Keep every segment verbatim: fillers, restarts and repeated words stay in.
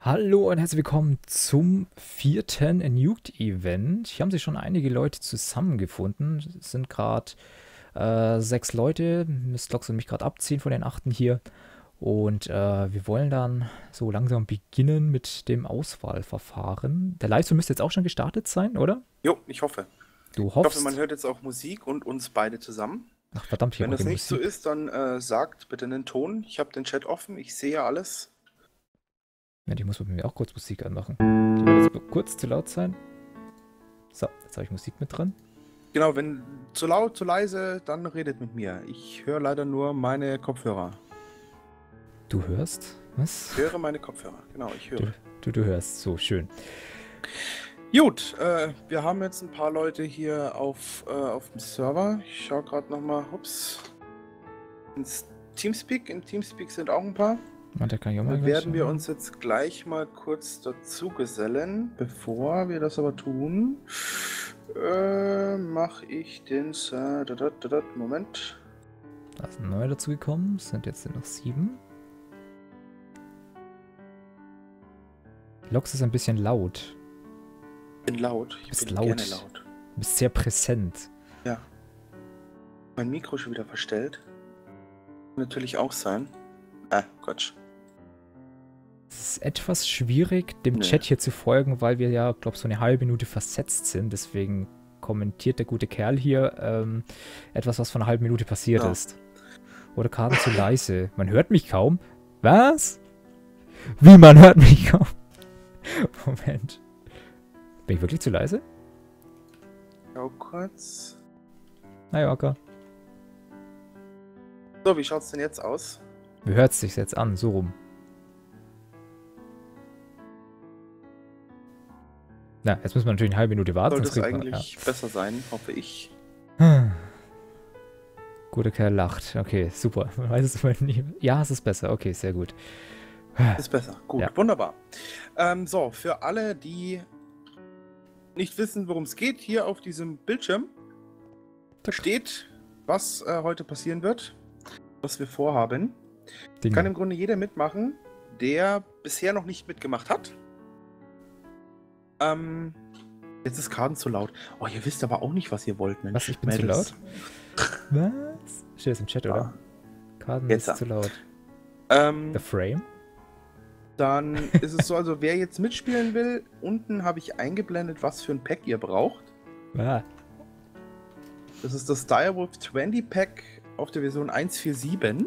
Hallo und herzlich willkommen zum vierten Nuked-Event. Hier haben sich schon einige Leute zusammengefunden. Es sind gerade äh, sechs Leute. Miss Lox und mich gerade abziehen von den achten hier. Und äh, wir wollen dann so langsam beginnen mit dem Auswahlverfahren. Der Livestream müsste jetzt auch schon gestartet sein, oder? Jo, ich hoffe. Du Ich hoffst? hoffe, man hört jetzt auch Musik und uns beide zusammen. Ach verdammt, hier Wenn auch das die nicht so Musik. ist, dann äh, sagt bitte einen Ton. Ich habe den Chat offen, ich sehe alles. Ja, die muss bei mir auch kurz Musik anmachen. Die wird jetzt kurz zu laut sein. So, jetzt habe ich Musik mit drin. Genau, wenn zu laut, zu leise, dann redet mit mir. Ich höre leider nur meine Kopfhörer. Du hörst? Was? Ich höre meine Kopfhörer, genau, ich höre. Du, du, du hörst, so schön. Gut, äh, wir haben jetzt ein paar Leute hier auf, äh, auf dem Server. Ich schaue gerade nochmal, ups. Ins Teamspeak, in Teamspeak sind auch ein paar. Da kann ich auch mal Da gleich werden wir schauen. uns jetzt gleich mal kurz dazu gesellen. Bevor wir das aber tun, äh, mache ich den... Sa da, da, da, da, Moment. Da ist ein neuer dazugekommen. Es sind jetzt noch sieben. Lox ist ein bisschen laut. Ich bin laut. Ich Bist bin laut. gerne laut. Du bist sehr präsent. Ja. Mein Mikro schon wieder verstellt. Kann natürlich auch sein. Ah, Quatsch. Es ist etwas schwierig, dem Nee. Chat hier zu folgen, weil wir ja, glaube ich, so eine halbe Minute versetzt sind. Deswegen kommentiert der gute Kerl hier ähm, etwas, was vor einer halben Minute passiert Ja. ist. Oder Karten zu leise. Man hört mich kaum. Was? Wie, man hört mich kaum? Moment. Bin ich wirklich zu leise? Schau kurz. Naja, okay. So, wie schaut's denn jetzt aus? Wie hört es sich jetzt an? So rum. Na, jetzt müssen wir natürlich eine halbe Minute warten. Sollte sonst es kriegt man- eigentlich besser sein, hoffe ich. ja. Guter Kerl lacht. Okay, super. Man weiß es immer nie. Ja, es ist besser. Okay, sehr gut. Ist besser. Gut, Ja. wunderbar. Ähm, so, für alle, die nicht wissen, worum es geht, hier auf diesem Bildschirm steht, was äh, heute passieren wird, was wir vorhaben. Dinge. Kann im Grunde jeder mitmachen, der bisher noch nicht mitgemacht hat. Ähm, jetzt ist Karten zu laut. Oh, ihr wisst aber auch nicht, was ihr wollt, Mensch. Was, ich bin zu Mädels. laut? Was? Steht das im Chat, Ja. oder? Karten Jetzt. ist zu laut. Ähm, The Frame? Dann ist es so, also wer jetzt mitspielen will, unten habe ich eingeblendet, was für ein Pack ihr braucht. Ah, Das ist das Direwolf zwanzig Pack auf der Version eins Punkt siebenundvierzig.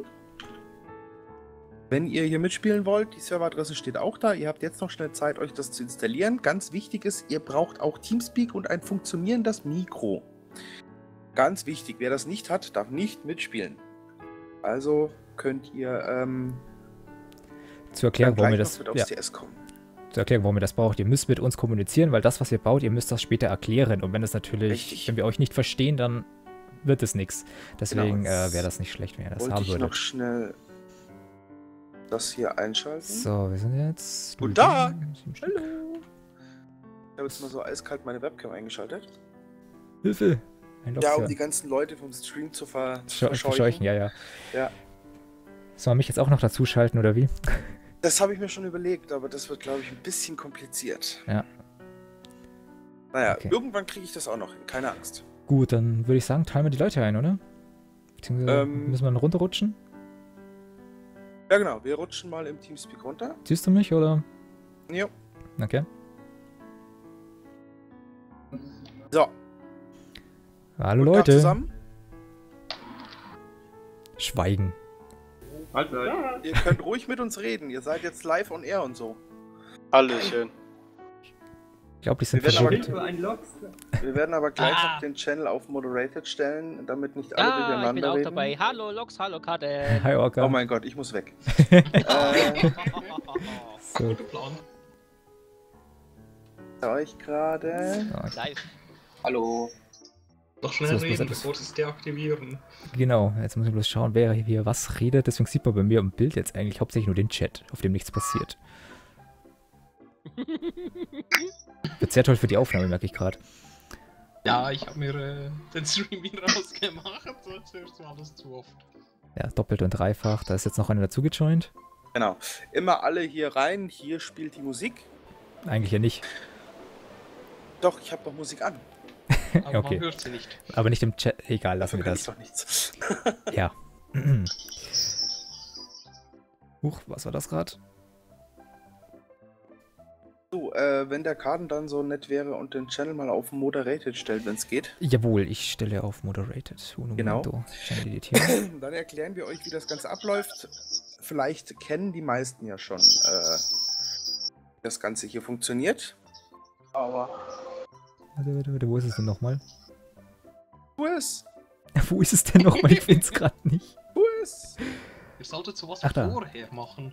Wenn ihr hier mitspielen wollt, die Serveradresse steht auch da. Ihr habt jetzt noch schnell Zeit, euch das zu installieren. Ganz wichtig ist, ihr braucht auch Teamspeak und ein funktionierendes Mikro. Ganz wichtig, wer das nicht hat, darf nicht mitspielen. Also könnt ihr ähm, zur Erklärung, dann warum ihr gleich das, noch mit aufs ja, T S kommen. zur Erklärung, warum ihr das braucht. Ihr müsst mit uns kommunizieren, weil das, was ihr baut, ihr müsst das später erklären. Und wenn das natürlich, Richtig. wenn wir euch nicht verstehen, dann wird es nichts. Deswegen Genau, äh, jetzt wäre das nicht schlecht, wenn ihr das Wollte haben ich noch würdet. schnell das hier einschalten. So, wir sind jetzt... Guten Tag. Sieben Stück. Hallo. Ich habe jetzt mal so eiskalt meine Webcam eingeschaltet. Hilfe! Ein Ja, um Lokführer. die ganzen Leute vom Stream zu ver Scheu- verscheuchen. Verscheuchen, ja, ja. Ja. Sollen wir mich jetzt auch noch dazu schalten, oder wie? Das habe ich mir schon überlegt, aber das wird, glaube ich, ein bisschen kompliziert. Ja. Naja, Okay. irgendwann kriege ich das auch noch hin, keine Angst. Gut, dann würde ich sagen, teilen wir die Leute ein, oder? Beziehungsweise Ähm. müssen wir dann runterrutschen? Ja, genau, wir rutschen mal im Teamspeak runter. Siehst du mich, oder? Jo. Okay. So, Hallo guten Tag Leute. zusammen. Schweigen. Ja, ihr könnt ruhig mit uns reden, ihr seid jetzt live on air und so. Hallöchen. Ich glaube, die sind Wir werden aber- verschickt. ein Lox. Wir werden aber gleich Ah. noch den Channel auf Moderated stellen, damit nicht alle Ah, ich durcheinander bin auch reden. dabei. Hallo Lox, hallo Karte. Hi, Orca. Oh mein Gott, ich muss weg. äh, So. schau ich gerade. So, Live. Hallo. Noch schnell So, es muss reden, etwas- bevor sie es deaktivieren. genau, jetzt muss ich bloß schauen, wer hier was redet. Deswegen sieht man bei mir im Bild jetzt eigentlich hauptsächlich nur den Chat, auf dem nichts passiert. Wird sehr toll für die Aufnahme, merke ich gerade. Ja, ich habe mir äh, den Stream wieder rausgemacht, sonst hörst du alles zu oft. Ja, doppelt und dreifach. Da ist jetzt noch einer dazu gejoint. Genau. Immer alle hier rein. Hier spielt die Musik. Eigentlich ja nicht. Doch, ich habe doch Musik an. Aber Okay. man hört sie nicht. Aber nicht im Chat. Egal, lassen wir Kann das. ich doch nichts. Ja. Huch, was war das gerade? So, äh, wenn der Karten dann so nett wäre und den Channel mal auf Moderated stellt, wenn es geht, Jawohl, ich stelle auf Moderated. Uno Genau. momento. Channel editieren. dann erklären wir euch, wie das Ganze abläuft. Vielleicht kennen die meisten ja schon, äh, wie das Ganze hier funktioniert. Aber Warte, warte, warte, wo ist es denn nochmal? wo ist? Wo ist es denn nochmal? Ich finde es gerade nicht. Wo ist? Ihr solltet sowas Ach, da. vorher machen.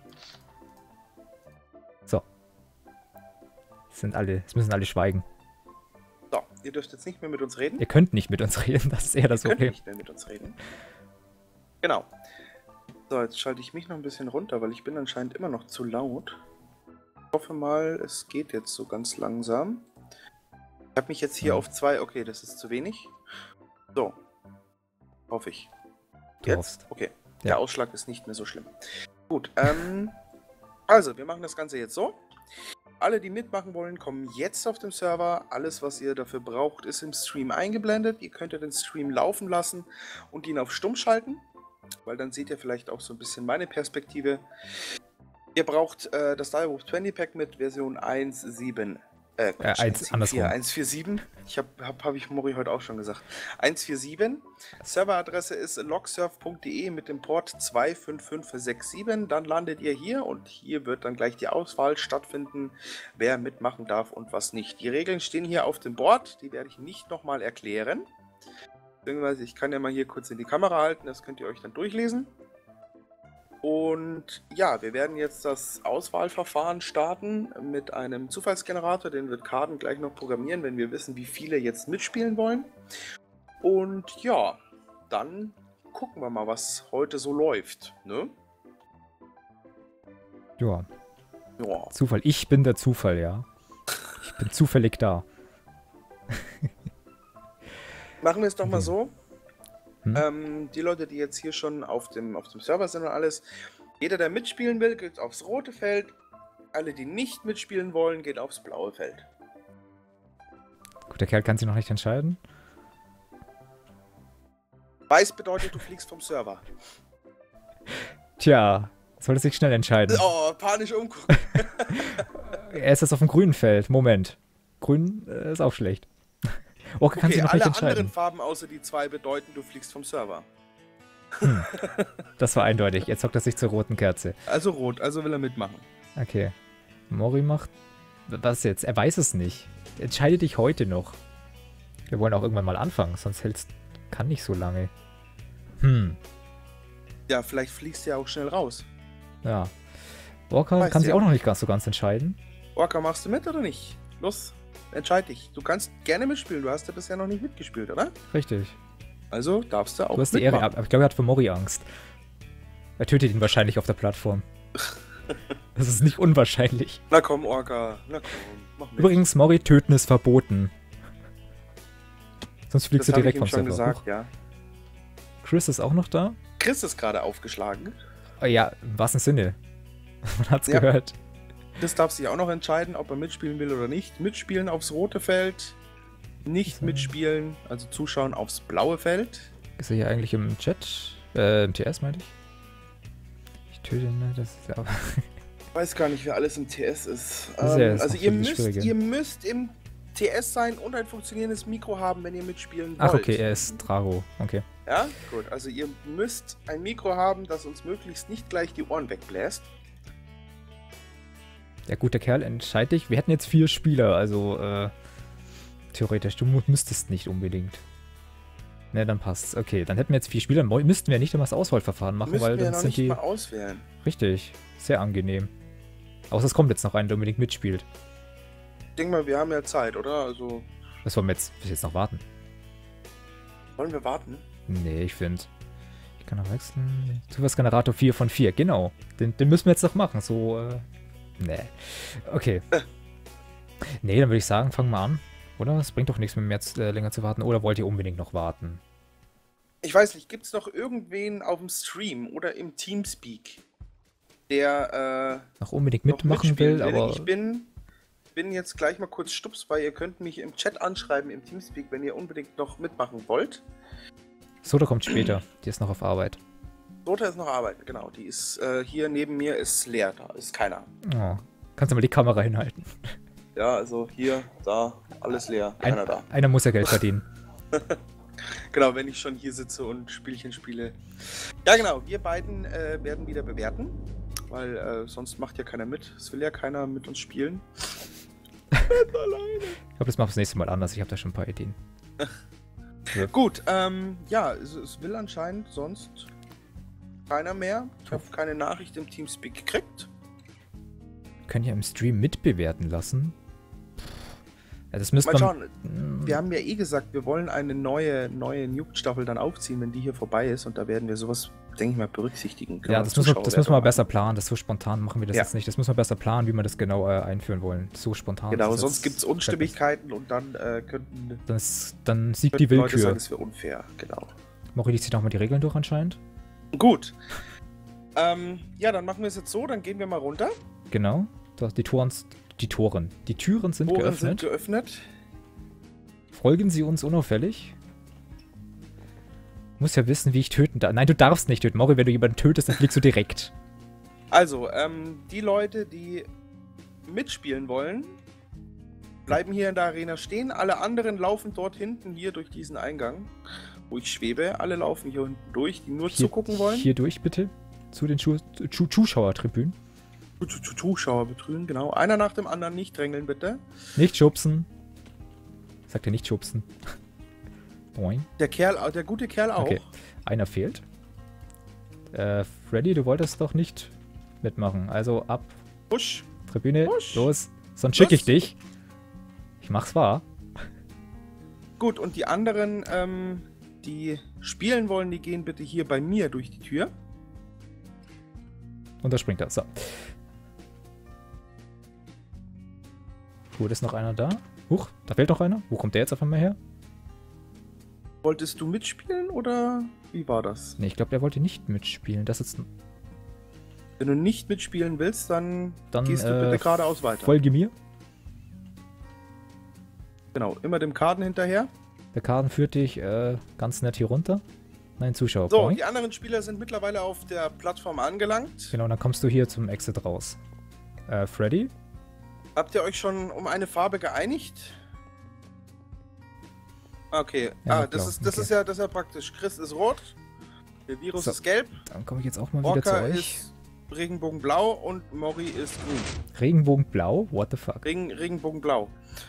So. Es sind alle, es müssen alle schweigen. So, ihr dürft jetzt nicht mehr mit uns reden. Ihr könnt nicht mit uns reden, das ist eher das Ihr könnt Problem. nicht mehr mit uns reden. Genau. So, jetzt schalte ich mich noch ein bisschen runter, weil ich bin anscheinend immer noch zu laut. Ich hoffe mal, es geht jetzt so ganz langsam. Ich habe mich jetzt hier Ja. auf zwei... Okay, das ist zu wenig. So. Hoffe ich. Du Jetzt? hoffst. Okay. Ja. Der Ausschlag ist nicht mehr so schlimm. Gut, ähm... also, wir machen das Ganze jetzt so. Alle, die mitmachen wollen, kommen jetzt auf dem Server. Alles, was ihr dafür braucht, ist im Stream eingeblendet. Ihr könnt ja den Stream laufen lassen und ihn auf Stumm schalten, weil dann seht ihr vielleicht auch so ein bisschen meine Perspektive. Ihr braucht äh, das Direwolf zwanzig Pack mit Version eins Punkt sieben. Äh, Äh, eins, andersrum. eins Punkt vierundvierzig. Ich habe, hab, hab ich Mori heute auch schon gesagt. eins Punkt vierundvierzig. Serveradresse ist logsurf punkt de mit dem Port zwei fünf fünf sechs sieben. Dann landet ihr hier und hier wird dann gleich die Auswahl stattfinden, wer mitmachen darf und was nicht. Die Regeln stehen hier auf dem Board, die werde ich nicht nochmal erklären. Beziehungsweise ich kann ja mal hier kurz in die Kamera halten, das könnt ihr euch dann durchlesen. Und ja, wir werden jetzt das Auswahlverfahren starten mit einem Zufallsgenerator. Den wird Karten gleich noch programmieren, wenn wir wissen, wie viele jetzt mitspielen wollen. Und ja, dann gucken wir mal, was heute so läuft. Ne? Ja, Ja. Zufall. Ich bin der Zufall, ja. Ich bin zufällig da. Machen wir es doch mal Okay. so. Hm? Ähm, die Leute, die jetzt hier schon auf dem, auf dem Server sind und alles, jeder, der mitspielen will, geht aufs rote Feld. Alle, die nicht mitspielen wollen, geht aufs blaue Feld. Gut, der Kerl kann sich noch nicht entscheiden. Weiß bedeutet, du fliegst vom Server. Tja, sollte sich schnell entscheiden. Oh, panisch umgucken. Er ist jetzt auf dem grünen Feld. Moment. Grün äh, ist auch schlecht. Orca kann Okay, sich noch alle nicht anderen entscheiden. Farben außer die zwei bedeuten, du fliegst vom Server. Das war eindeutig. Jetzt hockt er sich zur roten Kerze. Also rot, also will er mitmachen. Okay. Mori macht... Was jetzt? Er weiß es nicht. Entscheide dich heute noch. Wir wollen auch irgendwann mal anfangen, sonst hält's... Kann nicht so lange. Hm. Ja, vielleicht fliegst du ja auch schnell raus. Ja. Orca Weißt kann du sich ja. auch noch nicht ganz so ganz entscheiden. Orca, machst du mit oder nicht? Los, entscheid dich. Du kannst gerne mitspielen, du hast ja bisher noch nicht mitgespielt, oder? Richtig. Also darfst du auch Du hast die Ehre mitmachen. ab. Aber ich glaube, er hat vor Mori Angst. Er tötet ihn wahrscheinlich auf der Plattform. Das ist nicht unwahrscheinlich. Na komm, Orca, na komm, mach mit. Übrigens, Mori, töten ist verboten. Sonst fliegst das du habe ich direkt ihm vom schon Server. gesagt, Huch. ja. Chris ist auch noch da? Chris ist gerade aufgeschlagen. Oh ja, im wahrsten Sinne. Man hat's Ja. gehört. Chris darf sich auch noch entscheiden, ob er mitspielen will oder nicht. Mitspielen aufs rote Feld, nicht So. mitspielen, also zuschauen aufs blaue Feld. Ist er hier eigentlich im Chat? Äh, im T S, meinte ich? Ich töte ihn, ne? Das ist ja aber... Ich weiß gar nicht, wer alles im T S ist. Das ist ja Ähm, jetzt also noch ihr viel müsst, schwieriger. ihr müsst im T S sein und ein funktionierendes Mikro haben, wenn ihr mitspielen wollt. Ach, okay, er ist Drago. Okay. Ja, gut. Also ihr müsst ein Mikro haben, das uns möglichst nicht gleich die Ohren wegbläst. Der gute Kerl, entscheid dich. Wir hätten jetzt vier Spieler, also äh, theoretisch. Du mu- müsstest nicht unbedingt. Ne, dann passt's. Okay, dann hätten wir jetzt vier Spieler. Mo- Müssten wir nicht immer das Auswahlverfahren machen, Müssen weil wir ja dann noch sind nicht die... mal auswählen. Richtig, sehr angenehm. Außer es kommt jetzt noch einer, der unbedingt mitspielt. Ich denke mal, wir haben ja Zeit, oder? Also, Das wollen wir jetzt, bis jetzt noch warten. wollen wir warten? Nee, ich finde. Ich kann noch wechseln. Zufallsgenerator vier von vier, genau. Den, den müssen wir jetzt noch machen. So, äh. Nee. Okay. Nee, dann würde ich sagen, fangen wir an. Oder? Es bringt doch nichts mehr, jetzt äh, länger zu warten. Oder wollt ihr unbedingt noch warten? Ich weiß nicht, gibt es noch irgendwen auf dem Stream oder im Teamspeak, der äh, noch unbedingt noch mitmachen mitspielen will, aber Ich bin, bin jetzt gleich mal kurz stups, weil ihr könnt mich im Chat anschreiben, im Teamspeak, wenn ihr unbedingt noch mitmachen wollt. Soda kommt später. Die ist noch auf Arbeit. Dota ist noch arbeiten, genau. Die ist äh, hier neben mir ist leer, da ist keiner. Oh. Kannst du mal die Kamera hinhalten? Ja, also hier, da, alles leer, keiner Ein, da. einer muss ja Geld verdienen. Genau, wenn ich schon hier sitze und Spielchen spiele. Ja genau, wir beiden äh, werden wieder bewerten, weil äh, sonst macht ja keiner mit. Es will ja keiner mit uns spielen. Ich glaube, das macht das nächste Mal anders. Ich habe da schon ein paar Ideen. Ja. Gut, ähm, ja, es, es will anscheinend sonst keiner mehr. Ich habe keine Nachricht im Teamspeak gekriegt. Wir können ja im Stream mitbewerten lassen. Ja, das müsste Mal man... schauen, wir haben ja eh gesagt, wir wollen eine neue, neue Nuke-Staffel dann aufziehen, wenn die hier vorbei ist. Und da werden wir sowas, denke ich mal, berücksichtigen. Können Ja, wir das, müssen wir, Zuschauer das müssen wir mal werden. besser planen. Das so spontan machen wir das Ja. jetzt nicht. Das müssen wir besser planen, wie wir das genau äh, einführen wollen. So spontan. Genau, ist sonst jetzt- gibt es Unstimmigkeiten und dann äh, könnten, Dann, ist, dann siegt die könnten Leute Willkür. sagen, es wäre unfair. Genau. Mori liest sich nochmal die Regeln durch anscheinend. Gut. Ähm, ja, dann machen wir es jetzt so, dann gehen wir mal runter. Genau. Da, die Toren, die Toren. Die Türen sind Toren geöffnet. sind geöffnet. Folgen Sie uns unauffällig. Muss ja wissen, wie ich töten darf. Nein, du darfst nicht töten. Mori, wenn du jemanden tötest, dann fliegst du direkt. Also, ähm, die Leute, die mitspielen wollen, bleiben hier in der Arena stehen. Alle anderen laufen dort hinten hier durch diesen Eingang, wo ich schwebe. Alle laufen hier unten durch, die nur Hier, zugucken wollen. Hier durch, bitte. Zu den Schu Schu Zuschauertribünen. Zu- zu- zu- Zuschauer betrügen, genau. Einer nach dem anderen, nicht drängeln, bitte. Nicht schubsen. Sagt er nicht schubsen. Boing. Der Kerl, der gute Kerl auch. Okay. Einer fehlt. Äh, Freddy, du wolltest doch nicht mitmachen. Also ab, Push. Tribüne, Push. los. Sonst schicke ich Los. dich. Ich mach's wahr. Gut, und die anderen, ähm, die spielen wollen, die gehen bitte hier bei mir durch die Tür. Und da springt er. So. Gut, ist noch einer da? Huch, da fehlt noch einer. Wo kommt der jetzt auf einmal her? Wolltest du mitspielen oder wie war das? Ne, ich glaube, der wollte nicht mitspielen. Das ist. Wenn du nicht mitspielen willst, dann, Dann gehst du äh, bitte geradeaus weiter. Folge mir. Genau, immer dem Karten hinterher. Der Karten führt dich äh, ganz nett hier runter. Nein, Zuschauer. So, Boing. die anderen Spieler sind mittlerweile auf der Plattform angelangt. Genau, dann kommst du hier zum Exit raus. Äh, Freddy? Habt ihr euch schon um eine Farbe geeinigt? Okay, Ja, ah, mit das, Blau, ist, das, okay. ist ja, das ist ja praktisch. Chris ist rot, der Virus So. ist gelb, Dann komme ich jetzt auch mal wieder zu Orca euch. ist Regenbogenblau und Mori ist grün. Regenbogenblau? What the fuck? Regen, Regenbogenblau.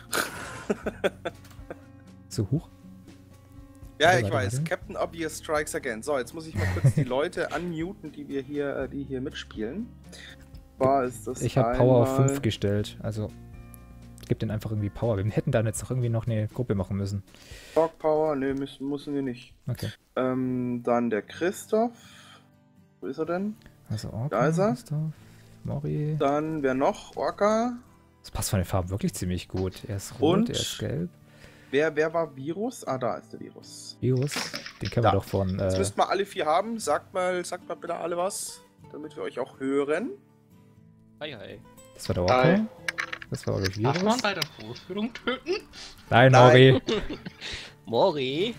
So hoch? Ja, Warte, ich warte, weiß. warte. Captain Obvious strikes again. So, jetzt muss ich mal kurz die Leute unmuten, die wir hier, äh, die hier mitspielen. War ist das Ich habe Power auf einmal- fünf gestellt. Also, gib den einfach irgendwie Power. Wir hätten dann jetzt noch irgendwie noch eine Gruppe machen müssen. Dog Power, ne, müssen, müssen wir nicht. Okay. Ähm, dann der Christoph. Wo ist er denn? Also Orca, Da ist er. Christoph, Mori. Dann wer noch? Orca. Das passt von den Farben wirklich ziemlich gut. Er ist rot, Und? er ist gelb. Wer, wer war Virus? Ah, da ist der Virus. Virus, den kennen Da. wir doch von. Jetzt Äh, müssten wir alle vier haben. Sagt mal, sagt mal bitte alle was, damit wir euch auch hören. Hi, hi. das war der Orca. Hi. Das war, glaube ich, Darf man Virus. bei der Vorführung töten? Nein, Nein. Mori. Mori.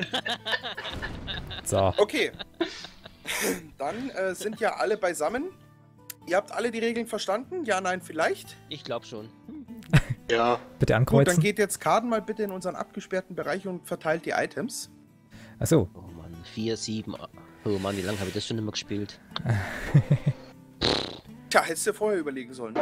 So. Okay. Dann äh, sind ja alle beisammen. Ihr habt alle die Regeln verstanden? Ja, nein, vielleicht? Ich glaube schon. Ja. Bitte Gut, dann ankreuzen. geht jetzt Karten mal bitte in unseren abgesperrten Bereich und verteilt die Items. Achso. Oh Mann, vier, sieben. Oh Mann, wie lange habe ich das schon immer gespielt? Tja, hättest du vorher überlegen sollen.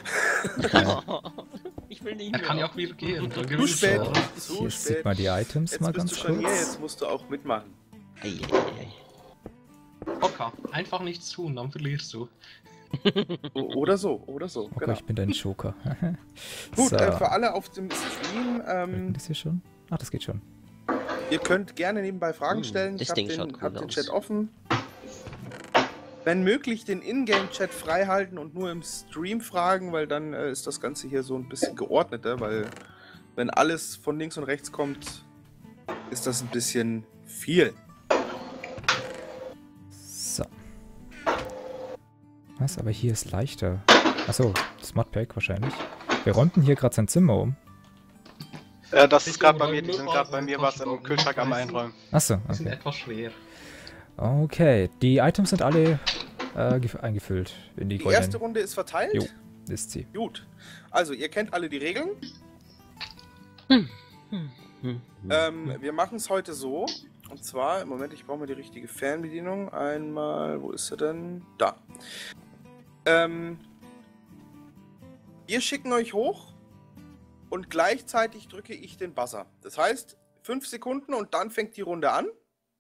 Ich will nicht Er kann mehr. ja auch wieder gehen. Dann Zu gewinnst spät. du. Zu Hier spät. sieht man die Items Jetzt mal bist ganz du schon kurz. hier, jetzt musst du auch mitmachen. Ei, ei, ei, Ocker. Einfach nichts tun, dann verlierst du. O- Oder so, oder so. Oh Genau. Gott, ich bin dein Joker. Gut, so. äh, für alle auf dem Stream, Geht ähm, das hier schon? Ach, das geht schon. ihr könnt gerne nebenbei Fragen Hm, stellen. Ich das habe Ding schaut den, cool hab den aus. Chat offen. Wenn möglich, den Ingame-Chat frei halten und nur im Stream fragen, weil dann äh, ist das Ganze hier so ein bisschen geordneter, weil wenn alles von links und rechts kommt, ist das ein bisschen viel. So. Was? Aber hier ist leichter. Achso, das Modpack wahrscheinlich. Wer räumt denn hier gerade sein Zimmer um? Äh, das Ich ist gerade bei räume mir, die nur sind mal gerade bei so mir was im Taschen Kühlschrank am auf. Einräumen. Achso, Die sind okay. etwas schwer. Okay, die Items sind alle äh, gef- eingefüllt in die Die goldenen. erste Runde ist verteilt. Jo, ist sie. Gut. Also, ihr kennt alle die Regeln. Hm. Ähm, wir machen es heute so. Und zwar, im Moment, ich brauche mal die richtige Fernbedienung. Einmal, wo ist sie denn? Da. Ähm, wir schicken euch hoch und gleichzeitig drücke ich den Buzzer. Das heißt, fünf Sekunden und dann fängt die Runde an.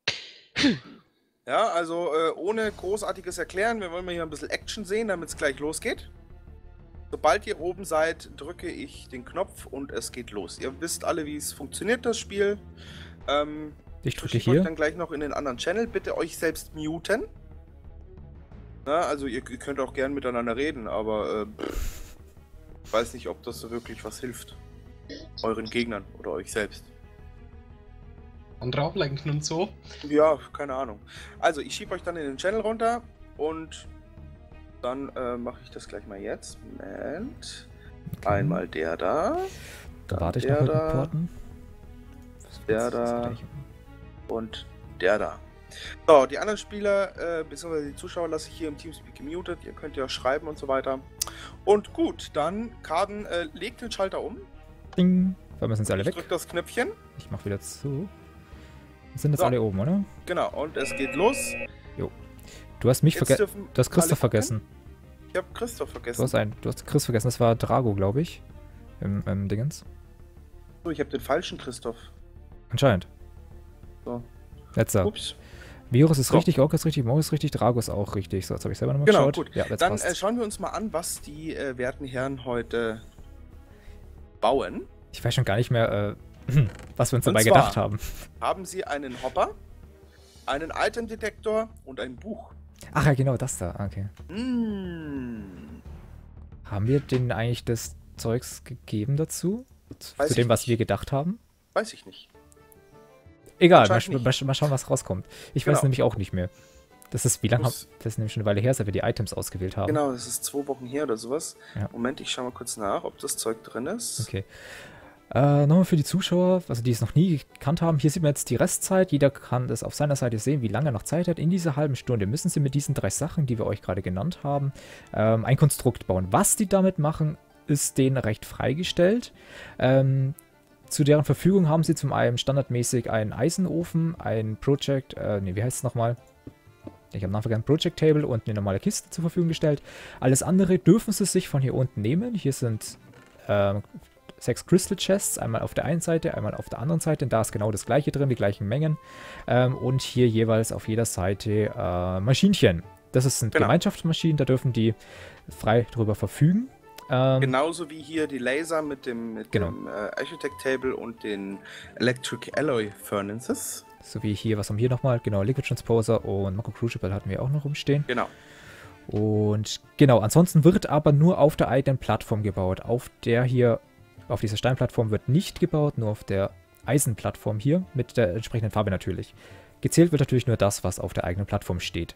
Ja, also äh, ohne großartiges Erklären. Wir wollen mal hier ein bisschen Action sehen, damit es gleich losgeht. Sobald ihr oben seid, drücke ich den Knopf und es geht los. Ihr wisst alle, wie es funktioniert, das Spiel. Ähm, Ich drücke schicke euch hier. dann gleich noch in den anderen Channel. Bitte euch selbst muten. Na, also ihr, ihr könnt auch gern miteinander reden, aber äh, pff, ich weiß nicht, ob das so wirklich was hilft. Euren Gegnern oder euch selbst. Andere ablenken und so. Ja, keine Ahnung. Also ich schiebe euch dann in den Channel runter und dann äh, mache ich das gleich mal jetzt. Moment. Okay. Einmal der da. Da warte ich der noch mit da. den Porten. Was- Der was- was da. gleich- Und der da. So, die anderen Spieler, äh, beziehungsweise die Zuschauer lasse ich hier im Teamspeak gemutet. Ihr könnt ja schreiben und so weiter. Und gut, dann Karten, äh, legt den Schalter um. Ding. Weil wir sind alle Ich weg. drück das Knöpfchen. Ich mach wieder zu. Sind jetzt So. alle oben, oder? Genau, und es geht los. Du hast mich Jetzt vergessen. dürfen Du hast Christoph alle gucken. vergessen. Ich habe Christoph Du vergessen. hast einen. Du hast Chris vergessen. Das war Drago, glaube ich. Im, im Dingens. So, ich habe den falschen Christoph. Anscheinend. So. Letzter. Ups. Virus ist So. richtig, Ork ist richtig, Mo ist richtig, Drago ist auch richtig. So, jetzt habe ich selber nochmal Genau, geschaut. gut. Ja, jetzt Dann passt. äh, schauen wir uns mal an, was die äh, werten Herren heute bauen. Ich weiß schon gar nicht mehr, äh, was wir uns Und dabei zwar- gedacht haben. Haben sie einen Hopper, einen Item-Detektor und ein Buch. Ach ja, genau, das da. Okay. Hm. Haben wir denen eigentlich das Zeugs gegeben dazu? Zu Weiß dem, ich was nicht. wir gedacht haben? Weiß ich nicht. Egal, mal, Anscheinend sch- mal, mal schauen, was rauskommt. Ich weiß Genau. nämlich auch nicht mehr. Das ist, wie lange haben, Muss- das ist nämlich schon eine Weile her, seit wir die Items ausgewählt haben. Genau, das ist zwei Wochen her oder sowas. Ja. Moment, ich schaue mal kurz nach, ob das Zeug drin ist. Okay. Äh, nochmal für die Zuschauer, also die es noch nie gekannt haben, hier sieht man jetzt die Restzeit. Jeder kann das auf seiner Seite sehen, wie lange er noch Zeit hat. In dieser halben Stunde müssen sie mit diesen drei Sachen, die wir euch gerade genannt haben, ähm, ein Konstrukt bauen. Was die damit machen, ist denen recht freigestellt. Ähm, zu deren Verfügung haben sie zum einen standardmäßig einen Eisenofen, ein Project, äh, nee, wie heißt es nochmal? Ich habe nachher ein Project Table und eine normale Kiste zur Verfügung gestellt. Alles andere dürfen sie sich von hier unten nehmen. Hier sind ähm, sechs Crystal Chests, einmal auf der einen Seite, einmal auf der anderen Seite. Da ist genau das gleiche drin, die gleichen Mengen. Ähm, und hier jeweils auf jeder Seite äh, Maschinchen. Das sind Genau. Gemeinschaftsmaschinen, da dürfen die frei drüber verfügen. Ähm, Genauso wie hier die Laser mit dem, mit Genau. dem äh, Architect Table und den Electric Alloy Furnaces. So wie hier, was haben wir hier nochmal? Genau, Liquid Transposer und Mako Crucible hatten wir auch noch rumstehen. Genau. Und genau, ansonsten wird aber nur auf der eigenen Plattform gebaut. Auf der hier, auf dieser Steinplattform wird nicht gebaut, nur auf der Eisenplattform hier, mit der entsprechenden Farbe natürlich. Gezählt wird natürlich nur das, was auf der eigenen Plattform steht.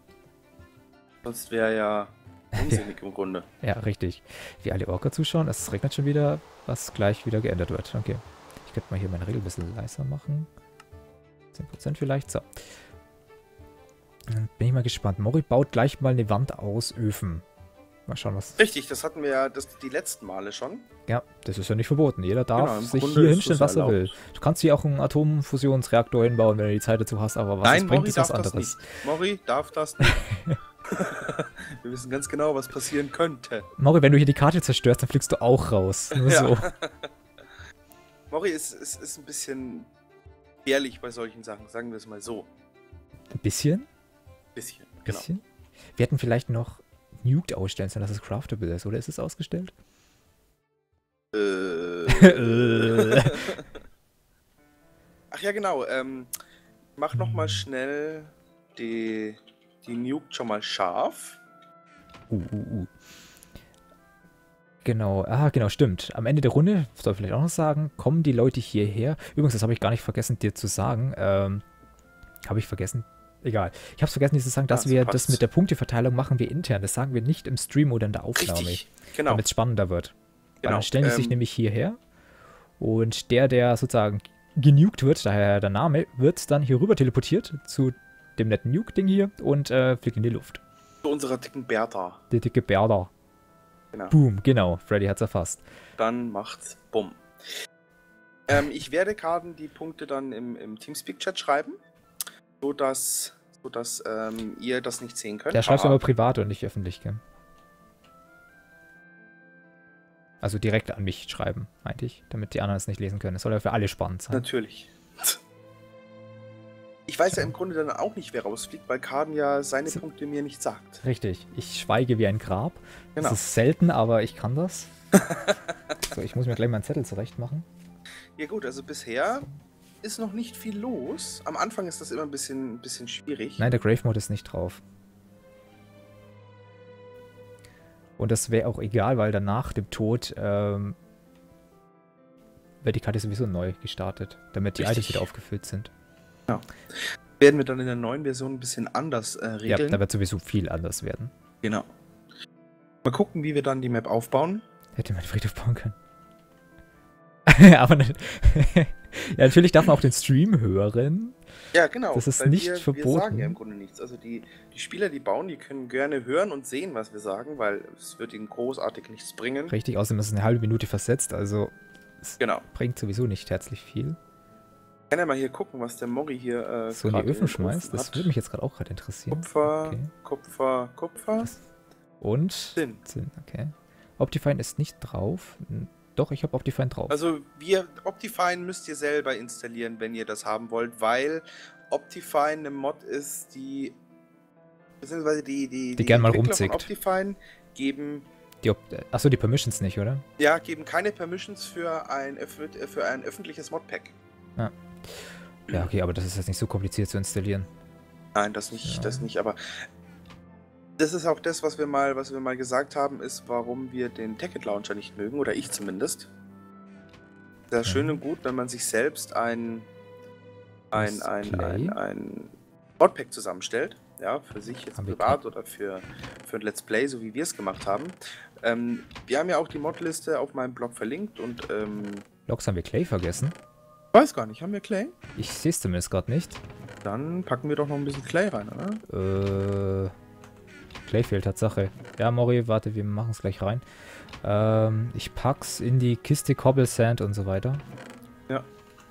Sonst wäre ja unsinnig im Grunde. Ja, richtig. Wie alle Orker zuschauen, es regnet schon wieder, was gleich wieder geändert wird. Okay. Ich könnte mal hier meine Regel ein bisschen leiser machen. zehn Prozent vielleicht, so. Dann bin ich mal gespannt. Mori baut gleich mal eine Wand aus Öfen. Mal schauen, was... Richtig, das hatten wir ja das, die letzten Male schon. Ja, das ist ja nicht verboten. Jeder darf Genau, im sich Grunde hier ist hinstellen, das was er erlaubt. will. Du kannst hier auch einen Atomfusionsreaktor hinbauen, wenn du die Zeit dazu hast, aber was Nein, es bringt, Mori ist was darf das anderes. nicht. Mori darf das nicht. Wir wissen ganz genau, was passieren könnte. Mori, wenn du hier die Karte zerstörst, dann fliegst du auch raus. Nur Ja. so. Mori ist, ist, ist ein bisschen ehrlich bei solchen Sachen, sagen wir es mal so. Ein bisschen? Bisschen, genau. Bisschen? Wir hätten vielleicht noch Nuked ausstellen sollen, dass es craftable ist, oder ist es ausgestellt? Äh. Ach ja, genau. Ähm, mach noch mal schnell die, die Nuke schon mal scharf. Uh, uh, uh. Genau, ah, genau, stimmt. Am Ende der Runde, soll ich vielleicht auch noch sagen, kommen die Leute hierher. Übrigens, das habe ich gar nicht vergessen, dir zu sagen. Ähm, habe ich vergessen, egal. Ich hab's vergessen, dir zu sagen, dass Ja, wir passt. das mit der Punkteverteilung machen wir intern. Das sagen wir nicht im Stream oder in der Aufnahme. Richtig, genau. Damit es spannender wird. Weil Genau, dann stellen die sich ähm, nämlich hierher und der, der sozusagen genukt wird, daher der Name, wird dann hier rüber teleportiert zu dem netten Nuke-Ding hier und äh, fliegt in die Luft. Zu unserer dicken Bertha. Die dicke Berda. Genau. Boom, genau. Freddy hat's erfasst. Dann macht's Bumm. Ähm, ich werde Karten die Punkte dann im, im Teamspeak-Chat schreiben, sodass, sodass ähm, ihr das nicht sehen könnt. Der schreibt Aber- aber privat und nicht öffentlich, gell? Also direkt an mich schreiben, meinte ich, damit die anderen es nicht lesen können. Es soll ja für alle spannend sein. Natürlich. Ich weiß ja im Grunde dann auch nicht, wer rausfliegt, weil Karten ja seine So. Punkte mir nicht sagt. Richtig. Ich schweige wie ein Grab. Genau. Das ist selten, aber ich kann das. So, ich muss mir gleich mal einen Zettel zurecht machen. Ja gut, also bisher ist noch nicht viel los. Am Anfang ist das immer ein bisschen, ein bisschen schwierig. Nein, der Grave Mode ist nicht drauf. Und das wäre auch egal, weil danach dem Tod ähm, wird die Karte sowieso neu gestartet, damit die Richtig. Items wieder aufgefüllt sind. Werden wir dann in der neuen Version ein bisschen anders äh, Ja, regeln. da wird sowieso viel anders werden. Genau. Mal gucken, wie wir dann die Map aufbauen. Hätte man Friedhof bauen können. Aber ne, ja, natürlich darf man auch den Stream hören. Ja, genau. Das ist weil nicht wir, verboten. Wir sagen ja im Grunde nichts. Also die, die Spieler, die bauen, die können gerne hören und sehen, was wir sagen, weil es wird ihnen großartig nichts bringen. Richtig, außerdem ist es eine halbe Minute versetzt, also es Genau. bringt sowieso nicht herzlich viel. Ich kann ja mal hier gucken, was der Mori hier äh, So in gerade die Öfen in den schmeißt, Ofen das hat. würde mich jetzt gerade auch gerade interessieren. Kupfer, Okay. Kupfer, Kupfer. Das- Und? Sinn. Zinn, okay. Optifine ist nicht drauf. Hm, Doch, ich habe Optifine drauf. Also wir, Optifine müsst ihr selber installieren, wenn ihr das haben wollt, weil Optifine eine Mod ist, die beziehungsweise die die, Die gern mal Entwickler von rumzickt. Optifine geben Die Op Achso, die Permissions nicht, oder? ja geben keine Permissions für ein öff- für ein öffentliches Modpack. Ja, okay, aber das ist jetzt nicht so kompliziert zu installieren. Nein, das nicht, Ja. das nicht, aber das ist auch das, was wir mal, was wir mal gesagt haben, ist, warum wir den Ticket Launcher nicht mögen, oder ich zumindest. Sehr schön Mhm. und gut, wenn man sich selbst ein ein, Das ein, Play. ein, ein Modpack zusammenstellt, ja, für sich jetzt Haben wir privat oder für, für ein Let's Play, so wie wir es gemacht haben. Ähm, wir haben ja auch die Modliste auf meinem Blog verlinkt und ähm, Logs haben wir Clay vergessen. weiß gar nicht, haben wir Clay? Ich sehe es zumindest gerade nicht. Dann packen wir doch noch ein bisschen Clay rein, oder? Äh, Clay fehlt Tatsache. Ja, Mori, warte, wir machen es gleich rein. Ähm, ich pack's in die Kiste Cobble Sand und so weiter. Ja.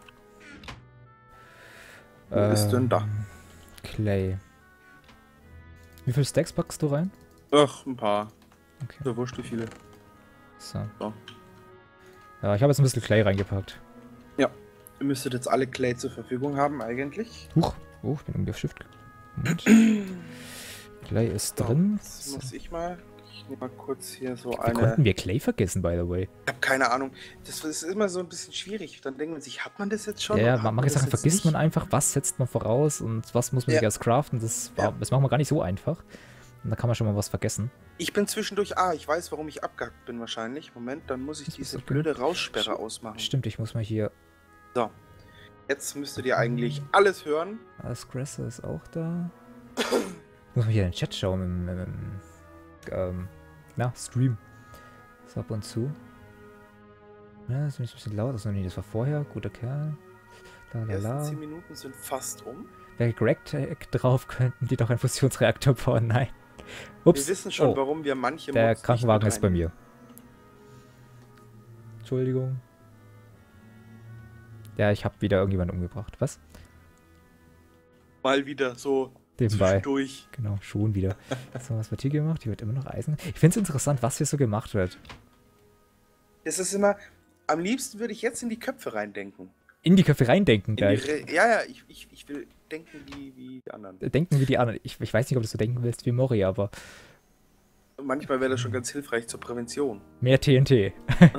Wo ist denn da? Clay. Wie viele Stacks packst du rein? Ach, ein paar. Okay. So wurscht wie viele. So. So. Ja, ich habe jetzt ein bisschen Clay reingepackt. Ihr müsstet jetzt alle Clay zur Verfügung haben, eigentlich. Huch. Oh, ich bin irgendwie auf Shift. Moment. Clay ist So, drin. Jetzt So. muss ich mal. Ich nehme mal kurz hier so Wie eine. konnten wir Clay vergessen, by the way? Ich habe keine Ahnung. Das ist immer so ein bisschen schwierig. Dann denkt man sich, hat man das jetzt schon? Ja, oder ja, hat man- man manche das Sachen jetzt vergisst man nicht? einfach, was setzt man voraus und was muss man Ja. sich erst craften. Das, war, Ja. das machen wir gar nicht so einfach. Und da kann man schon mal was vergessen. Ich bin zwischendurch. Ah, ich weiß, warum ich abgehackt bin wahrscheinlich. Moment, dann muss ich Das diese ist okay. blöde Raussperre ausmachen. Stimmt, ich muss mal hier. So. Jetzt müsstet ihr eigentlich alles hören. Asgressor ist auch da. Ich muss mal hier in den Chat schauen im, im, im ähm, na, Stream. So ab und zu. Ja, das ist ein bisschen laut. Das, nee, das war vorher. Guter Kerl. Die ersten Lalala. zehn Minuten sind fast um. Wäre Greg-Tag drauf, könnten die doch einen Fusionsreaktor bauen. Nein. Ups. Wir wissen schon, Oh, warum wir manche der Mods nicht Krankenwagen mit ist bei rein- mir. Entschuldigung. Ja, ich habe wieder irgendjemanden umgebracht. Was? Mal wieder so Nebenbei. zwischendurch. Genau, schon wieder. So, was wird hier gemacht? Hier wird immer noch Eisen. Ich finde es interessant, was hier so gemacht wird. Es ist immer. Am liebsten würde ich jetzt in die Köpfe reindenken. In die Köpfe reindenken In die gleich. Re ja, ja, ich, ich, ich will denken wie, wie die anderen. Denken wie die anderen. Ich, ich weiß nicht, ob du so denken willst wie Mori, aber Manchmal wäre das schon ganz hilfreich zur Prävention. mehr T N T.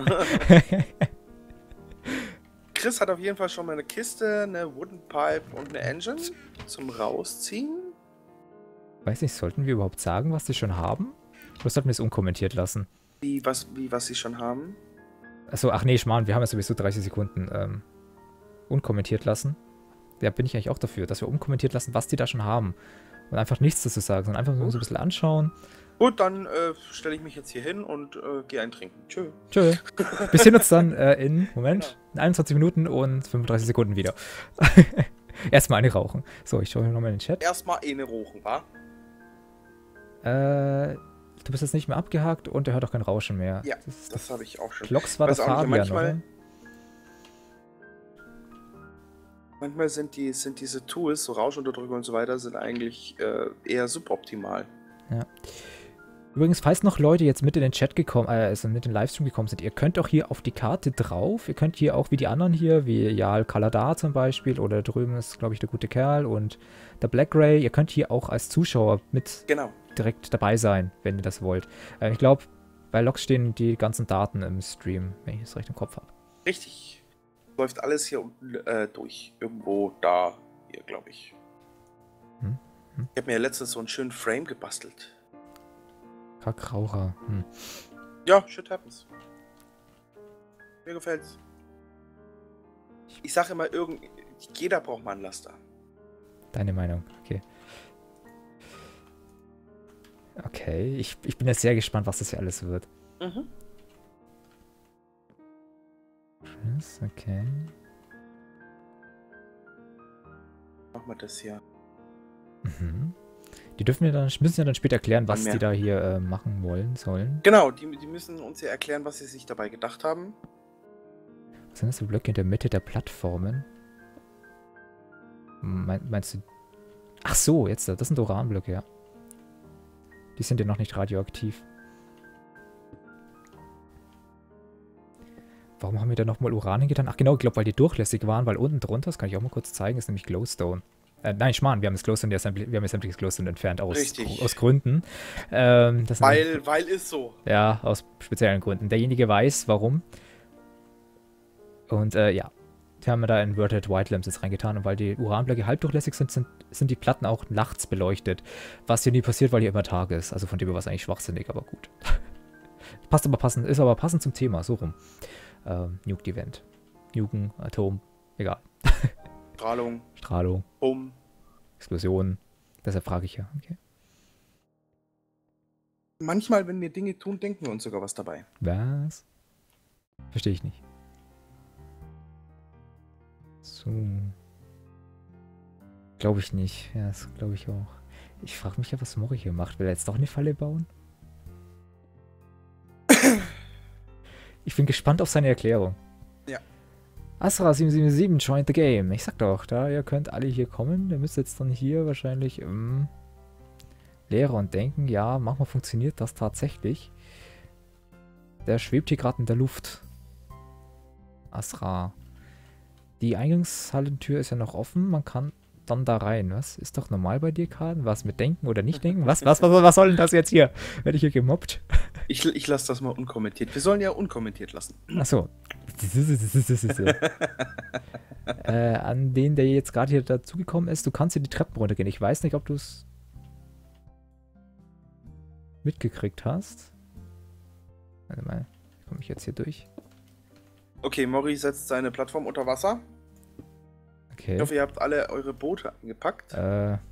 Chris hat auf jeden Fall schon mal eine Kiste, eine Wooden Pipe und eine Engine zum Rausziehen. Weiß nicht, sollten wir überhaupt sagen, was sie schon haben? Oder sollten wir es unkommentiert lassen? Wie, was, wie, was sie schon haben. Achso, ach nee, Schmarrn, wir haben ja sowieso dreißig Sekunden ähm, unkommentiert lassen. ja, bin ich eigentlich auch dafür, dass wir unkommentiert lassen, was die da schon haben. Und einfach nichts dazu sagen, sondern einfach nur so ein bisschen anschauen. Gut, dann äh, stelle ich mich jetzt hier hin und äh, gehe eintrinken. Tschö. Tschö. Wir sehen uns dann äh, in, Moment, in einundzwanzig Minuten und fünfunddreißig Sekunden wieder. Erstmal eine rauchen. So, ich schaue hier nochmal in den Chat. Erstmal eine rochen, wa? Äh, du bist jetzt nicht mehr abgehakt und er hört auch kein Rauschen mehr. Ja, das, das habe ich auch schon. Klocks war das Weiß auch nicht, Fabian, manchmal, oder? manchmal sind, die, sind diese Tools, so Rauschunterdrücker und so weiter, sind eigentlich äh, eher suboptimal. Ja. Übrigens, falls noch Leute jetzt mit in den Chat gekommen, äh, also mit in den Livestream gekommen sind, ihr könnt auch hier auf die Karte drauf, ihr könnt hier auch wie die anderen hier, wie Jarl Kaladar zum Beispiel, oder drüben ist, glaube ich, der gute Kerl und der Black Ray, ihr könnt hier auch als Zuschauer mit Genau. direkt dabei sein, wenn ihr das wollt. Äh, ich glaube, bei Logs stehen die ganzen Daten im Stream, wenn ich es recht im Kopf habe. Richtig. Läuft alles hier unten äh, durch. Irgendwo da, hier, glaube ich. Hm? Hm? Ich habe mir ja letztens so einen schönen Frame gebastelt. Kackraucher. Hm. Ja, shit happens. Mir gefällt's. Ich sage immer, irgend jeder braucht mal einen Laster. Deine Meinung, okay. Okay, ich, ich bin jetzt sehr gespannt, was das hier alles wird. Mhm. Chris, okay. Machen wir das hier. Mhm. Die dürfen ja dann, müssen ja dann später erklären, was Mehr. die da hier äh, machen wollen, sollen. Genau, die, die müssen uns ja erklären, was sie sich dabei gedacht haben. Was sind das für Blöcke in der Mitte der Plattformen? Mein, meinst du... Ach so, jetzt, das sind Uranblöcke, ja. Die sind ja noch nicht radioaktiv. Warum haben wir da nochmal Uran hingetan? Ach genau, ich glaube, weil die durchlässig waren, weil unten drunter, das kann ich auch mal kurz zeigen, ist nämlich Glowstone. Äh, nein, Schmarrn, wir haben das Glowstone, wir haben jetzt sämtliches Glowstone entfernt, aus, Richtig. aus Gründen. Ähm, das Weil, sind, weil ist so. ja, aus speziellen Gründen. Derjenige weiß, warum. Und äh, ja, die haben wir da Inverted White Lamps jetzt reingetan. Und weil die Uranblöcke halbdurchlässig sind, sind, sind die Platten auch nachts beleuchtet. Was hier nie passiert, weil hier immer Tag ist. Also von dem her war es eigentlich schwachsinnig, aber gut. Passt aber passend, ist aber passend zum Thema, so rum. Ähm, Nuke-Event. Nuken, Atom, egal. Strahlung, Strahlung, Bumm. Explosionen. Deshalb frage ich ja. Okay. Manchmal, wenn wir Dinge tun, denken wir uns sogar was dabei. Was? Verstehe ich nicht. So. Glaube ich nicht. Ja, das glaube ich auch. Ich frage mich ja, was Mori hier macht. Will er jetzt doch eine Falle bauen? Ich bin gespannt auf seine Erklärung. Ja. Asra sieben sieben sieben joined the game. Ich sag doch, da ihr könnt alle hier kommen. Der müsst jetzt dann hier wahrscheinlich ähm, Lehre und denken. Ja, manchmal funktioniert das tatsächlich. Der schwebt hier gerade in der Luft. Asra. Die Eingangshallentür ist ja noch offen. Man kann dann da rein. Was? Ist doch normal bei dir, Karten? Was mit Denken oder nicht Denken? Was, was, was, was soll denn das jetzt hier? Werde ich hier gemobbt? Ich, ich lasse das mal unkommentiert. Wir sollen ja unkommentiert lassen. Achso. äh, an den, der jetzt gerade hier dazugekommen ist, du kannst hier die Treppen runtergehen. Ich weiß nicht, ob du es mitgekriegt hast. Warte mal, komme ich jetzt hier durch? Okay, Mori setzt seine Plattform unter Wasser. Okay. Ich hoffe, ihr habt alle eure Boote angepackt. Äh. Ja,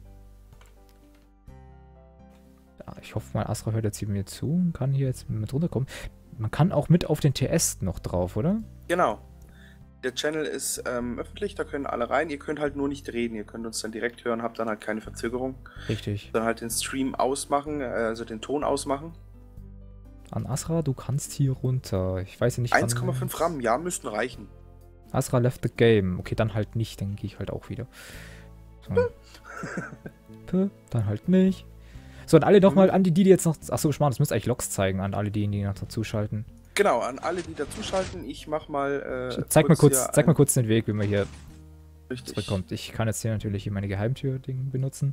ich hoffe mal, Asra hört jetzt hier mir zu und kann hier jetzt mit runterkommen. Man kann auch mit auf den T S noch drauf, oder? Genau. Der Channel ist ähm, öffentlich, da können alle rein. Ihr könnt halt nur nicht reden. Ihr könnt uns dann direkt hören, habt dann halt keine Verzögerung. Richtig. Dann halt den Stream ausmachen, äh, also den Ton ausmachen. An Asra, du kannst hier runter. Ich weiß ja nicht. eins Komma fünf RAM, ja, müssten reichen. Asra left the game. Okay, dann halt nicht, dann gehe ich halt auch wieder. So. Puh, dann halt nicht. So, und alle nochmal an die, die jetzt noch... Achso, Schmarrn, das müsste eigentlich Logs zeigen an alle, die, die noch dazuschalten. Genau, an alle, die dazuschalten. Ich mach mal... Äh, zeig, mal kurz, zeig ein... mal kurz den Weg, wie man hier Richtig. zurückkommt. Ich kann jetzt hier natürlich hier meine Geheimtür-Ding benutzen.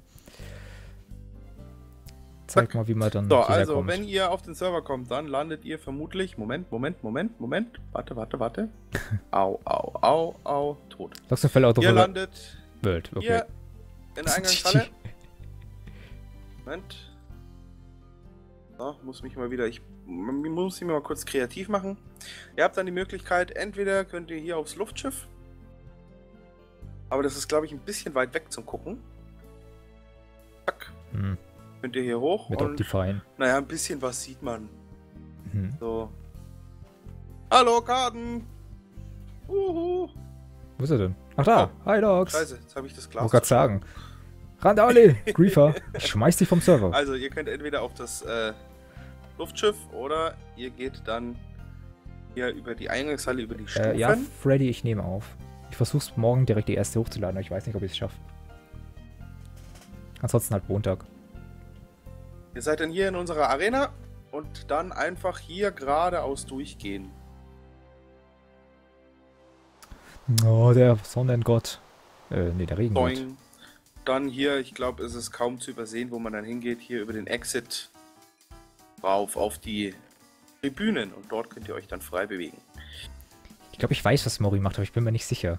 Zeig Zack. mal, wie man dann So, hierher also, kommt. wenn ihr auf den Server kommt, dann landet ihr vermutlich... Moment, Moment, Moment, Moment. Warte, warte, warte. Au, au, au, au. Tot. Logs und Fälle Auto Ihr landet World, okay. hier in der Eingangshalle. Moment. So, muss mich mal wieder... Ich muss mich mal kurz kreativ machen. Ihr habt dann die Möglichkeit, entweder könnt ihr hier aufs Luftschiff. Aber das ist, glaube ich, ein bisschen weit weg zum Gucken. Zack. Hm. Könnt ihr hier hoch Mit und, Optifine. naja, ein bisschen was sieht man. Hm. So. Hallo, Karten! Uhu! Wo ist er denn? Ach da! Oh, Hi Dogs! Scheiße, jetzt habe ich das Glas. Wollte gerade sagen. Randale! Griefer! Ich schmeiß dich vom Server. Also, ihr könnt entweder auf das äh, Luftschiff oder ihr geht dann hier über die Eingangshalle, über die Stufen. Äh, ja, Freddy, ich nehme auf. Ich versuch's morgen direkt die erste hochzuladen, aber ich weiß nicht, ob ich es schaffe. Ansonsten halt Montag. Ihr seid dann hier in unserer Arena und dann einfach hier geradeaus durchgehen. Oh, der Sonnengott. Äh, nee, der Regengott. Boing. Dann hier, ich glaube, es ist kaum zu übersehen, wo man dann hingeht, hier über den Exit rauf auf die Tribünen und dort könnt ihr euch dann frei bewegen. Ich glaube, ich weiß, was Mori macht, aber ich bin mir nicht sicher.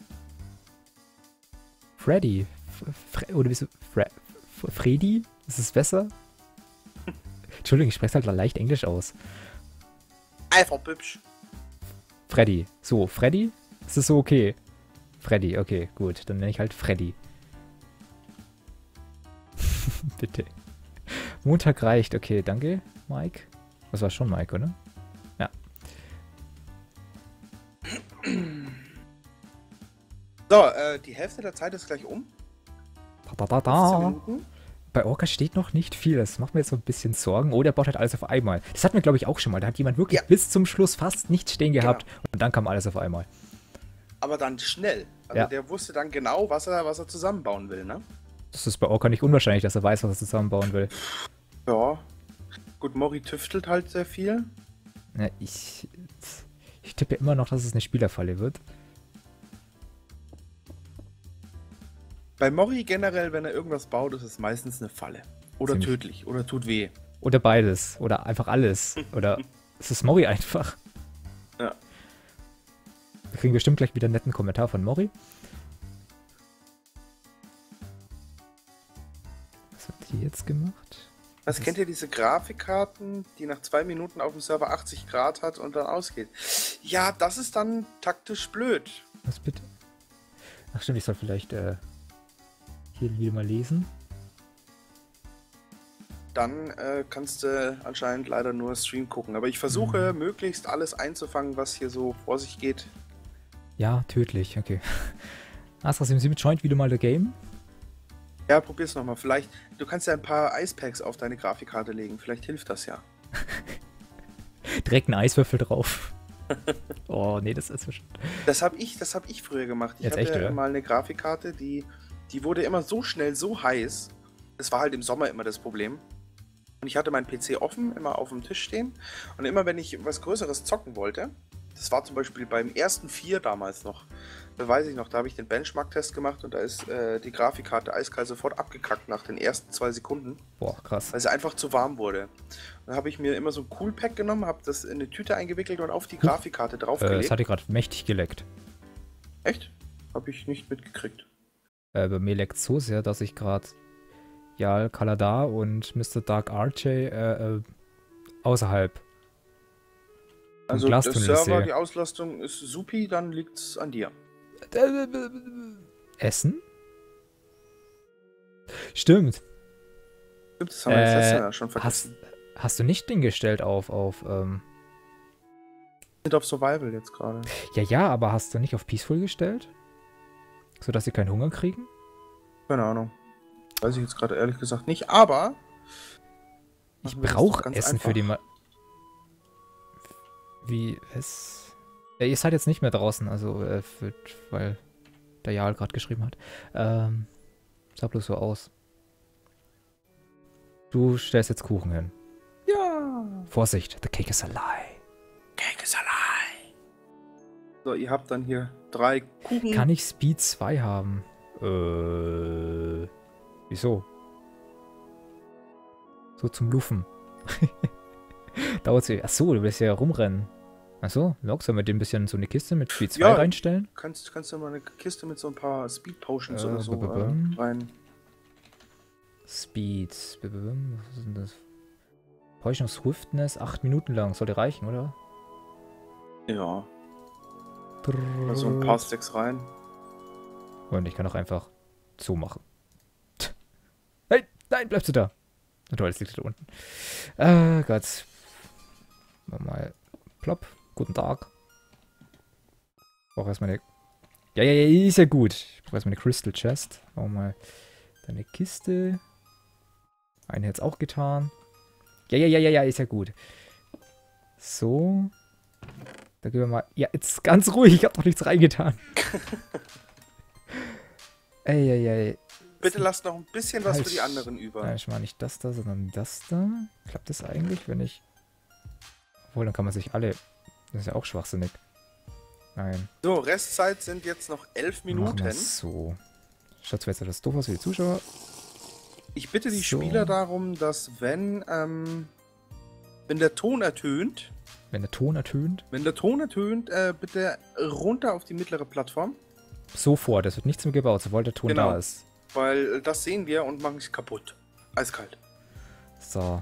Freddy. Fre oder wieso? Fre Freddy? Ist es besser? Entschuldigung, ich spreche halt leicht Englisch aus. Einfach hübsch. Freddy. So, Freddy? Ist das so okay? Freddy, okay, gut. Dann nenne ich halt Freddy. Bitte. Montag reicht, okay, danke, Mike. Das war schon Mike, oder? Ja. So, äh, die Hälfte der Zeit ist gleich um. Da, da, da. Bei Orca steht noch nicht viel. Das macht mir jetzt so ein bisschen Sorgen. Oh, der baut halt alles auf einmal. Das hatten wir, glaube ich, auch schon mal. Da hat jemand wirklich Ja. bis zum Schluss fast nichts stehen gehabt. Genau. Und dann kam alles auf einmal. Aber dann schnell. Also Ja. der wusste dann genau, was er, was er zusammenbauen will, ne? Das ist bei Orca nicht unwahrscheinlich, dass er weiß, was er zusammenbauen will. Ja. Gut, Mori tüftelt halt sehr viel. Ja, ich, ich tippe immer noch, dass es eine Spielerfalle wird. Bei Mori generell, wenn er irgendwas baut, ist es meistens eine Falle. Oder Ziemlich. tödlich. Oder tut weh. Oder beides. Oder einfach alles. Oder es ist Mori einfach. Ja. Wir kriegen bestimmt gleich wieder einen netten Kommentar von Mori. Was hat die jetzt gemacht? Was kennt ihr diese Grafikkarten, die nach zwei Minuten auf dem Server achtzig Grad hat und dann ausgeht? Ja, das ist dann taktisch blöd. Was bitte? Ach stimmt, ich soll vielleicht äh, hier wieder mal lesen. Dann äh, kannst du anscheinend leider nur Stream gucken. Aber ich versuche Mhm. möglichst alles einzufangen, was hier so vor sich geht. Ja, tödlich, okay. Astra SimSim joint wieder mal der Game. Ja, probier's nochmal. Vielleicht, du kannst ja ein paar Eispacks auf deine Grafikkarte legen. Vielleicht hilft das ja. Direkt ein Eiswürfel drauf. Oh, nee, das ist so schön. Das habe ich, das hab ich früher gemacht. Ich Jetzt hatte echt, oder? mal eine Grafikkarte, die, die wurde immer so schnell, so heiß. Das war halt im Sommer immer das Problem. Und ich hatte meinen P C offen, immer auf dem Tisch stehen. Und immer wenn ich was Größeres zocken wollte, das war zum Beispiel beim ersten vier damals noch, da weiß ich noch, da habe ich den Benchmark-Test gemacht und da ist äh, die Grafikkarte eiskalt sofort abgekackt nach den ersten zwei Sekunden, Boah, krass. weil sie einfach zu warm wurde. Dann habe ich mir immer so ein Coolpack genommen, habe das in eine Tüte eingewickelt und auf die Grafikkarte Äh, draufgelegt. es hatte gerade mächtig geleckt. Echt? Habe ich nicht mitgekriegt. Äh, bei mir leckt so sehr, dass ich gerade Jal Kaladar und Mister Dark Archie äh, äh, außerhalb Also der Glastunnel Server, sehe. die Auslastung ist supi, dann liegt's an dir. Essen? Stimmt. Stimmt, das haben wir Äh, das letzte Mal schon Hast, vergessen. hast du nicht den gestellt auf, auf, ähm, Wir sind auf Survival jetzt gerade. ja, ja, aber hast du nicht auf Peaceful gestellt? Sodass sie keinen Hunger kriegen? Keine Ahnung. Weiß ich jetzt gerade ehrlich gesagt nicht, aber Ich machen wir das brauche doch ganz Essen einfach. für die Ma Wie, es... Ja, ihr seid jetzt nicht mehr draußen, also, äh, für, weil der Jarl gerade geschrieben hat. Ähm, sah bloß so aus. Du stellst jetzt Kuchen hin. Ja. Vorsicht, the cake is a lie. Cake is alive. So, ihr habt dann hier drei Kuchen. Kann ich Speed zwei haben? Äh, wieso? So zum Lufen. Dauert sie. Achso, du willst ja rumrennen. Achso, Log, sollen wir dir ein bisschen so eine Kiste mit Speed zwei Ja. reinstellen? Kannst, kannst du mal eine Kiste mit so ein paar Speed Potions Äh, oder so b- b- bum. äh, rein. Speed. b- b- bum, Was ist denn das? Potion of Swiftness, acht Minuten lang. Sollte reichen, oder? Ja, also ein paar Stacks rein. Und ich kann auch einfach zumachen. Nein, nein, bleibst du da. Na toll, es liegt da unten. Äh, Gott. Mal plopp. Guten Tag. Ich brauche erstmal eine... Ja, ja, ja, ist ja gut. Ich brauche erstmal eine Crystal Chest. Auch mal eine Kiste. Eine jetzt auch getan. Ja, ja, ja, ja, ja, ist ja gut. So. Da gehen wir mal... Ja, jetzt ganz ruhig. Ich habe doch nichts reingetan. Ey, ey, ey. Bitte lasst noch ein bisschen was Halt. für die anderen über. Nein, ich meine nicht das da, sondern das da. Klappt das eigentlich, wenn ich... Obwohl, dann kann man sich alle... Das ist ja auch schwachsinnig. Nein. So, Restzeit sind jetzt noch elf Machen Minuten. wir's so. Schaut zwar jetzt etwas doof aus für die Zuschauer. Ich bitte die So. Spieler darum, dass wenn, ähm, wenn der Ton ertönt, Wenn der Ton ertönt. wenn der Ton ertönt, äh, bitte runter auf die mittlere Plattform, Sofort, es wird nichts mehr gebaut, sobald der Ton Genau. da ist. weil das sehen wir und machen es kaputt. Eiskalt. So.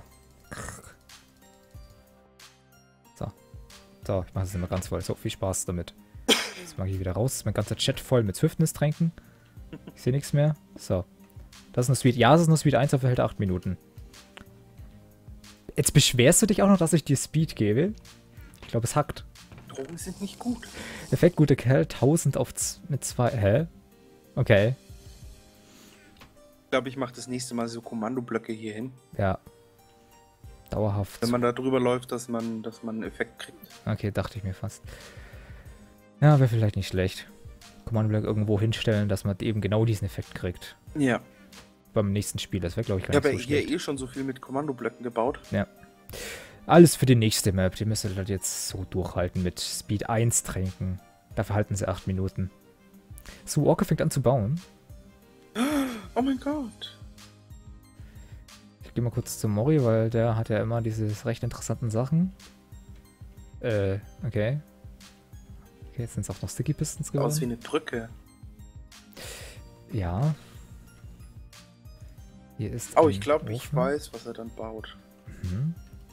So. So, ich mache es immer ganz voll. So, viel Spaß damit. Jetzt mache ich wieder raus. Mein ganzer Chat voll mit Swiftness-Tränken. Ich sehe nichts mehr. So. Das ist eine Suite. Ja, das ist eine Suite eins, aber hält acht Minuten. Jetzt beschwerst du dich auch noch, dass ich dir Speed gebe? Ich glaube, es hackt. Drogen sind nicht gut. Effekt guter Kerl, tausend auf z mit zwei. Hä? Okay. Ich glaube, ich mache das nächste Mal so Kommandoblöcke hier hin. Ja. Dauerhaft. Wenn man da drüber läuft, dass man, dass man einen Effekt kriegt. Okay, dachte ich mir fast. Ja, wäre vielleicht nicht schlecht. Kommandoblock irgendwo hinstellen, dass man eben genau diesen Effekt kriegt. Ja. Beim nächsten Spiel. Das wäre, glaube ich, gar Ich habe nicht ja so hier schlecht. eh schon so viel mit Kommandoblöcken gebaut. Alles für die nächste Map. Die müsst ihr halt jetzt so durchhalten mit Speed eins Tränken. Dafür halten sie acht Minuten. So, Walker fängt an zu bauen. Oh mein Gott. Ich gehe mal kurz zu Mori, weil der hat ja immer diese recht interessanten Sachen. Äh, okay. Okay, jetzt sind es auch noch Sticky Pistons geworden. Aus wie eine Brücke. Ja. Hier ist Oh, ein ich glaube, ich Ofen. weiß, was er dann baut. Mhm.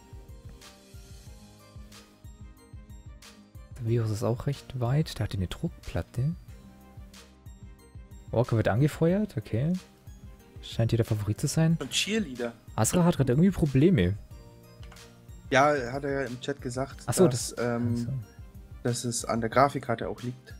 Der Virus ist auch recht weit. Der hat eine Druckplatte. Walker wird angefeuert, okay. Scheint hier der Favorit zu sein. Und Cheerleader. Asra hat gerade irgendwie Probleme. Ja, hat er ja im Chat gesagt, Ach so, dass, das- ähm, Also, dass es an der Grafikkarte auch liegt.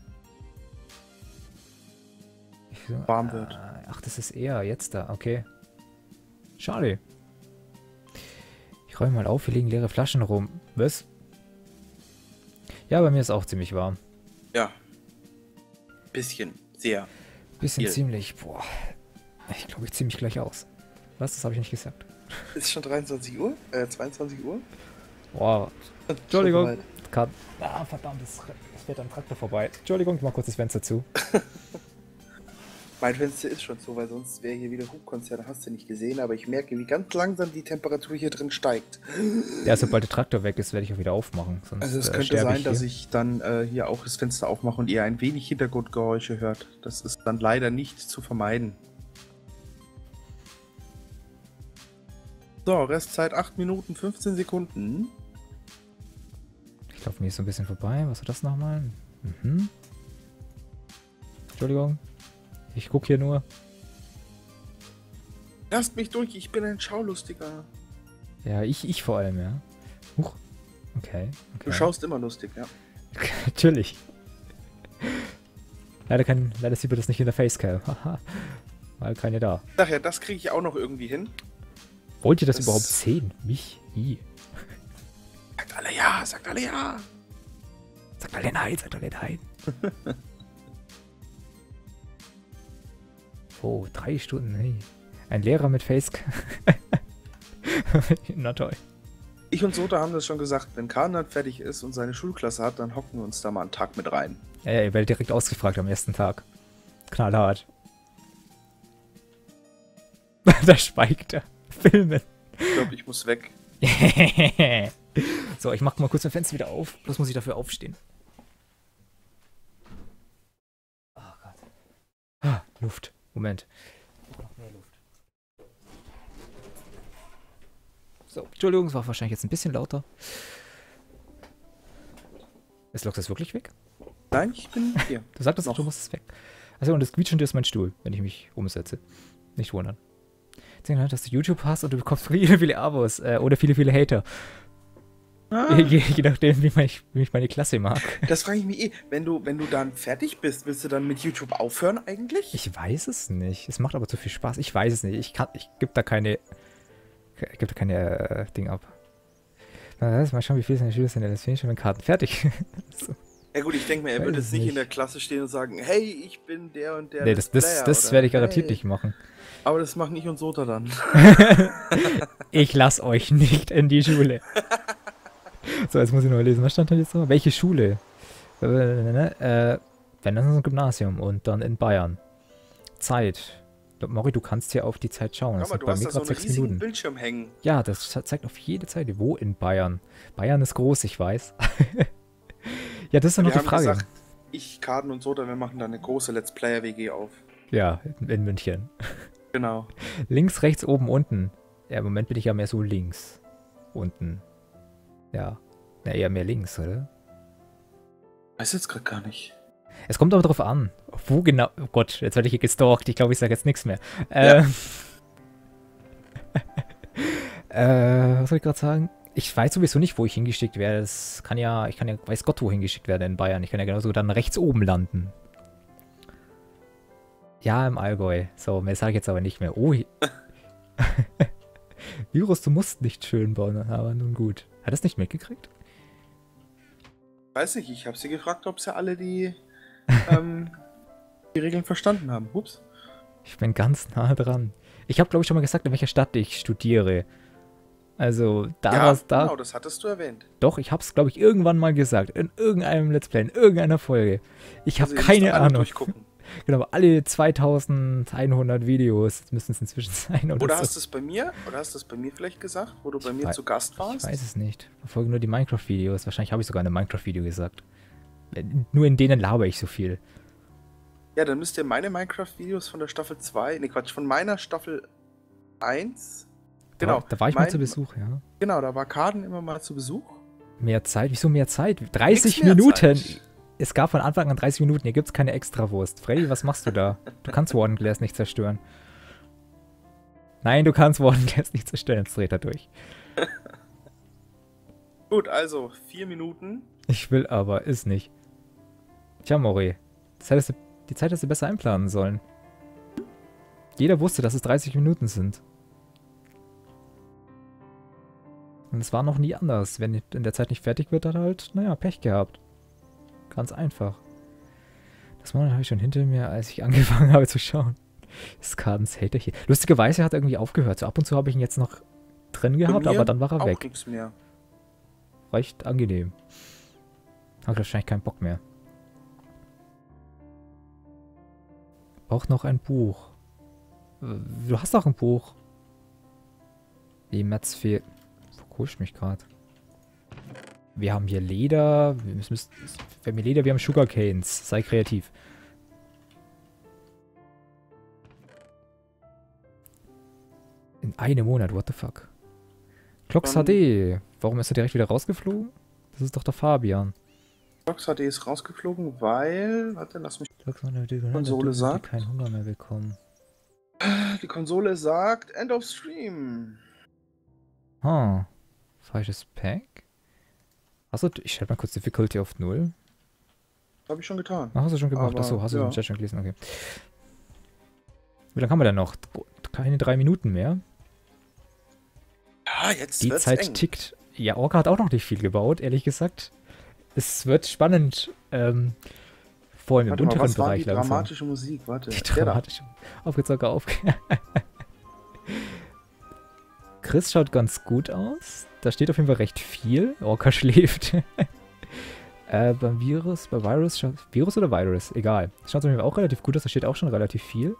ich so, warm wird. ah, Ach, das ist eher jetzt da, okay. Schade. Ich räume mal auf, hier liegen leere Flaschen rum. Was? Ja, bei mir ist auch ziemlich warm. Ja. Bisschen. Sehr. Bisschen Viel. ziemlich, boah. Ich glaube, ich ziehe mich gleich aus. Was? Das habe ich nicht gesagt. Ist schon dreiundzwanzig Uhr? Äh, zweiundzwanzig Uhr? Boah. Schon Entschuldigung. soweit. Kann, ah, verdammt, es es fährt ein Traktor vorbei. Entschuldigung, ich mach kurz das Fenster zu. Mein Fenster ist schon so, weil sonst wäre hier wieder Hubkonzert, hast du nicht gesehen, aber ich merke, wie ganz langsam die Temperatur hier drin steigt. Ja, sobald der Traktor weg ist, werde ich auch wieder aufmachen. Sonst, Also es äh, könnte sterbe sein, ich dass hier. ich dann äh, hier auch das Fenster aufmache und ihr ein wenig Hintergrundgeräusche hört. Das ist dann leider nicht zu vermeiden. So, Restzeit acht Minuten fünfzehn Sekunden. Ich laufe mir so ein bisschen vorbei. Was war das nochmal? Mhm. Entschuldigung. Ich gucke hier nur. Lasst mich durch, ich bin ein Schaulustiger. Ja, ich, ich vor allem, ja. Huch. Okay. okay. Du schaust immer lustig, ja. Natürlich. Leider, kann, leider sieht man das nicht in der Facecam. Haha. Weil keine da. Ach ja, das kriege ich auch noch irgendwie hin. Wollt ihr das, Das- überhaupt sehen? Mich? I. Sagt alle ja, sagt alle ja. Sagt alle nein, sagt alle nein. Oh, drei Stunden, hey. Ein Lehrer mit Facecam. Na toll. Ich und Sota haben das schon gesagt, wenn Karnan fertig ist und seine Schulklasse hat, dann hocken wir uns da mal einen Tag mit rein. Ja, ja, ihr werdet direkt ausgefragt am ersten Tag. Knallhart. Da schweigt er. Filmen. Ich glaube, ich muss weg. So, ich mach mal kurz mein Fenster wieder auf. Bloß muss ich dafür aufstehen. Oh Gott. Ah, Luft. Moment. Noch mehr Luft. So, Entschuldigung, es war wahrscheinlich jetzt ein bisschen lauter. Ist Lox das wirklich weg? Nein, ich bin hier. Du sagtest, Noch. du musst es weg. Also und das Quietschende ist mein Stuhl, wenn ich mich umsetze. Nicht wundern. Deswegen, dass du YouTube hast und du bekommst viele, viele Abos äh, oder viele, viele Hater. Ah. Je, je nachdem, wie, mein, wie ich meine Klasse mag. Das frage ich mich eh. Wenn du, wenn du dann fertig bist, willst du dann mit YouTube aufhören eigentlich? Ich weiß es nicht. Es macht aber zu viel Spaß. Ich weiß es nicht. Ich kann, ich gebe da keine, gebe da keine äh, Ding ab. Mal schauen, wie viele seine Schüler sind. Das finde ich schon mit Karten fertig. So. Ja gut, ich denke mir, er Weiß würde es jetzt nicht, nicht. in der Klasse stehen und sagen, hey, ich bin der und der. Nee, das, Let's das, Player, das oder, werde ich garantiert hey. nicht machen. Aber das machen ich und Sota dann. Ich lasse euch nicht in die Schule. So, jetzt muss ich noch lesen. Was stand da jetzt so? Welche Schule? Äh, wenn, dann ist es ein Gymnasium und dann in Bayern. Zeit. Mori, du kannst hier auf die Zeit schauen. Das Aber sind du bei hast mir da so gerade einen sechs riesigen Minuten. Bildschirm hängen. Ja, das zeigt auf jede Seite. Wo in Bayern? Bayern ist groß, ich weiß. Ja, das ist dann noch Wir die haben Frage. gesagt, ich, Karten und Sota, wir machen da eine große Let's Player W G auf. Ja, in, in München. Genau. Links, rechts, oben, unten. Ja, im Moment bin ich ja mehr so links. Unten. Ja. Ja, eher mehr links, oder? Weiß jetzt gerade gar nicht. Es kommt aber drauf an. Wo genau. Oh Gott, jetzt werde ich hier gestalkt. Ich glaube, ich sage jetzt nichts mehr. Äh, Ja. äh, was soll ich gerade sagen? Ich weiß sowieso nicht, wo ich hingeschickt werde. Das kann ja, ich kann ja, weiß Gott, wo hingeschickt werden in Bayern. Ich kann ja genauso dann rechts oben landen. Ja, im Allgäu. So, mehr sage ich jetzt aber nicht mehr. Oh. hi- Virus, du musst nicht schön bauen, aber nun gut. Hat er es nicht mitgekriegt? Weiß nicht, ich habe sie gefragt, ob sie alle die, ähm, die Regeln verstanden haben. Ups. Ich bin ganz nah dran. Ich habe, glaube ich, schon mal gesagt, in welcher Stadt ich studiere. Also, da Ja, war's da. genau, das hattest du erwähnt. Doch, ich habe es, glaube ich, irgendwann mal gesagt. In irgendeinem Let's Play, in irgendeiner Folge. Ich habe Also, ihr müsst keine alle Ahnung. Durchgucken. Genau, aber alle zweitausendeinhundert Videos müssen es inzwischen sein. Oder, Oder so. hast du es bei mir? Oder hast du es bei mir vielleicht gesagt, wo du bei mir wei- zu Gast Ich warst? weiß es nicht. Ich verfolge nur die Minecraft-Videos. Wahrscheinlich habe ich sogar in einem Minecraft-Video gesagt. Äh, Nur in denen laber ich so viel. Ja, dann müsst ihr meine Minecraft-Videos von der Staffel zwei, ne Quatsch, von meiner Staffel eins. Da, Genau. war- da war ich mal mein- zu Besuch, ja. Genau, da war Karten immer mal zu Besuch. Mehr Zeit? Wieso mehr Zeit? dreißig Nix mehr Minuten! Zeit. Es gab von Anfang an dreißig Minuten. Hier gibt's keine Extrawurst. Freddy, was machst du da? Du kannst Warden Glass nicht zerstören. Nein, du kannst Warden Glass nicht zerstören. Jetzt dreht er durch. Gut, also vier Minuten. Ich will aber, ist nicht. Tja, Mori. Die Zeit, hast du, die Zeit hast du besser einplanen sollen. Jeder wusste, dass es dreißig Minuten sind. Und es war noch nie anders. Wenn in der Zeit nicht fertig wird, hat er halt, naja, Pech gehabt. Ganz einfach. Das Mal habe ich schon hinter mir, als ich angefangen habe zu schauen. Skadens Hater hier. Lustigerweise hat er irgendwie aufgehört. So ab und zu habe ich ihn jetzt noch drin Bei gehabt, mir aber dann war er auch weg. nichts mehr. Recht angenehm. Hat wahrscheinlich keinen Bock mehr. Braucht noch ein Buch. Äh, Du hast doch ein Buch. Die Metz fehlt. Verkuscht mich gerade. Wir haben hier Leder. Wir müssen, wir haben hier Leder, wir haben Sugarcanes. Sei kreativ. In einem Monat, what the fuck? Clocks Dann- H D. Warum ist er direkt wieder rausgeflogen? Das ist doch der Fabian. Box H D ist rausgeflogen, weil. Warte, lass mich. Clocks H D, Konsole die sagt- keinen Hunger mehr bekommen. Die Konsole sagt End of Stream. Ah. Falsches Pack? Achso, ich stelle mal kurz Difficulty auf null. Habe ich schon getan. Ach, hast du schon gemacht? Aber, Achso, hast du ja. im Chat schon gelesen? Okay. Wie lange haben wir denn noch? Keine drei Minuten mehr. Ja, jetzt Die wird's Zeit eng. tickt. Ja, Orca hat auch noch nicht viel gebaut, ehrlich gesagt. Es wird spannend. Ähm, vor allem im Warte mal, unteren was war die Bereich langsam. dramatische Musik? Warte. Die der da. dramatische. Aufgezogen auf. Chris schaut ganz gut aus. Da steht auf jeden Fall recht viel. Orca schläft. äh, beim Virus, bei Virus schaut. Virus oder Virus? Egal. Schaut auf jeden Fall auch relativ gut aus. Da steht auch schon relativ viel.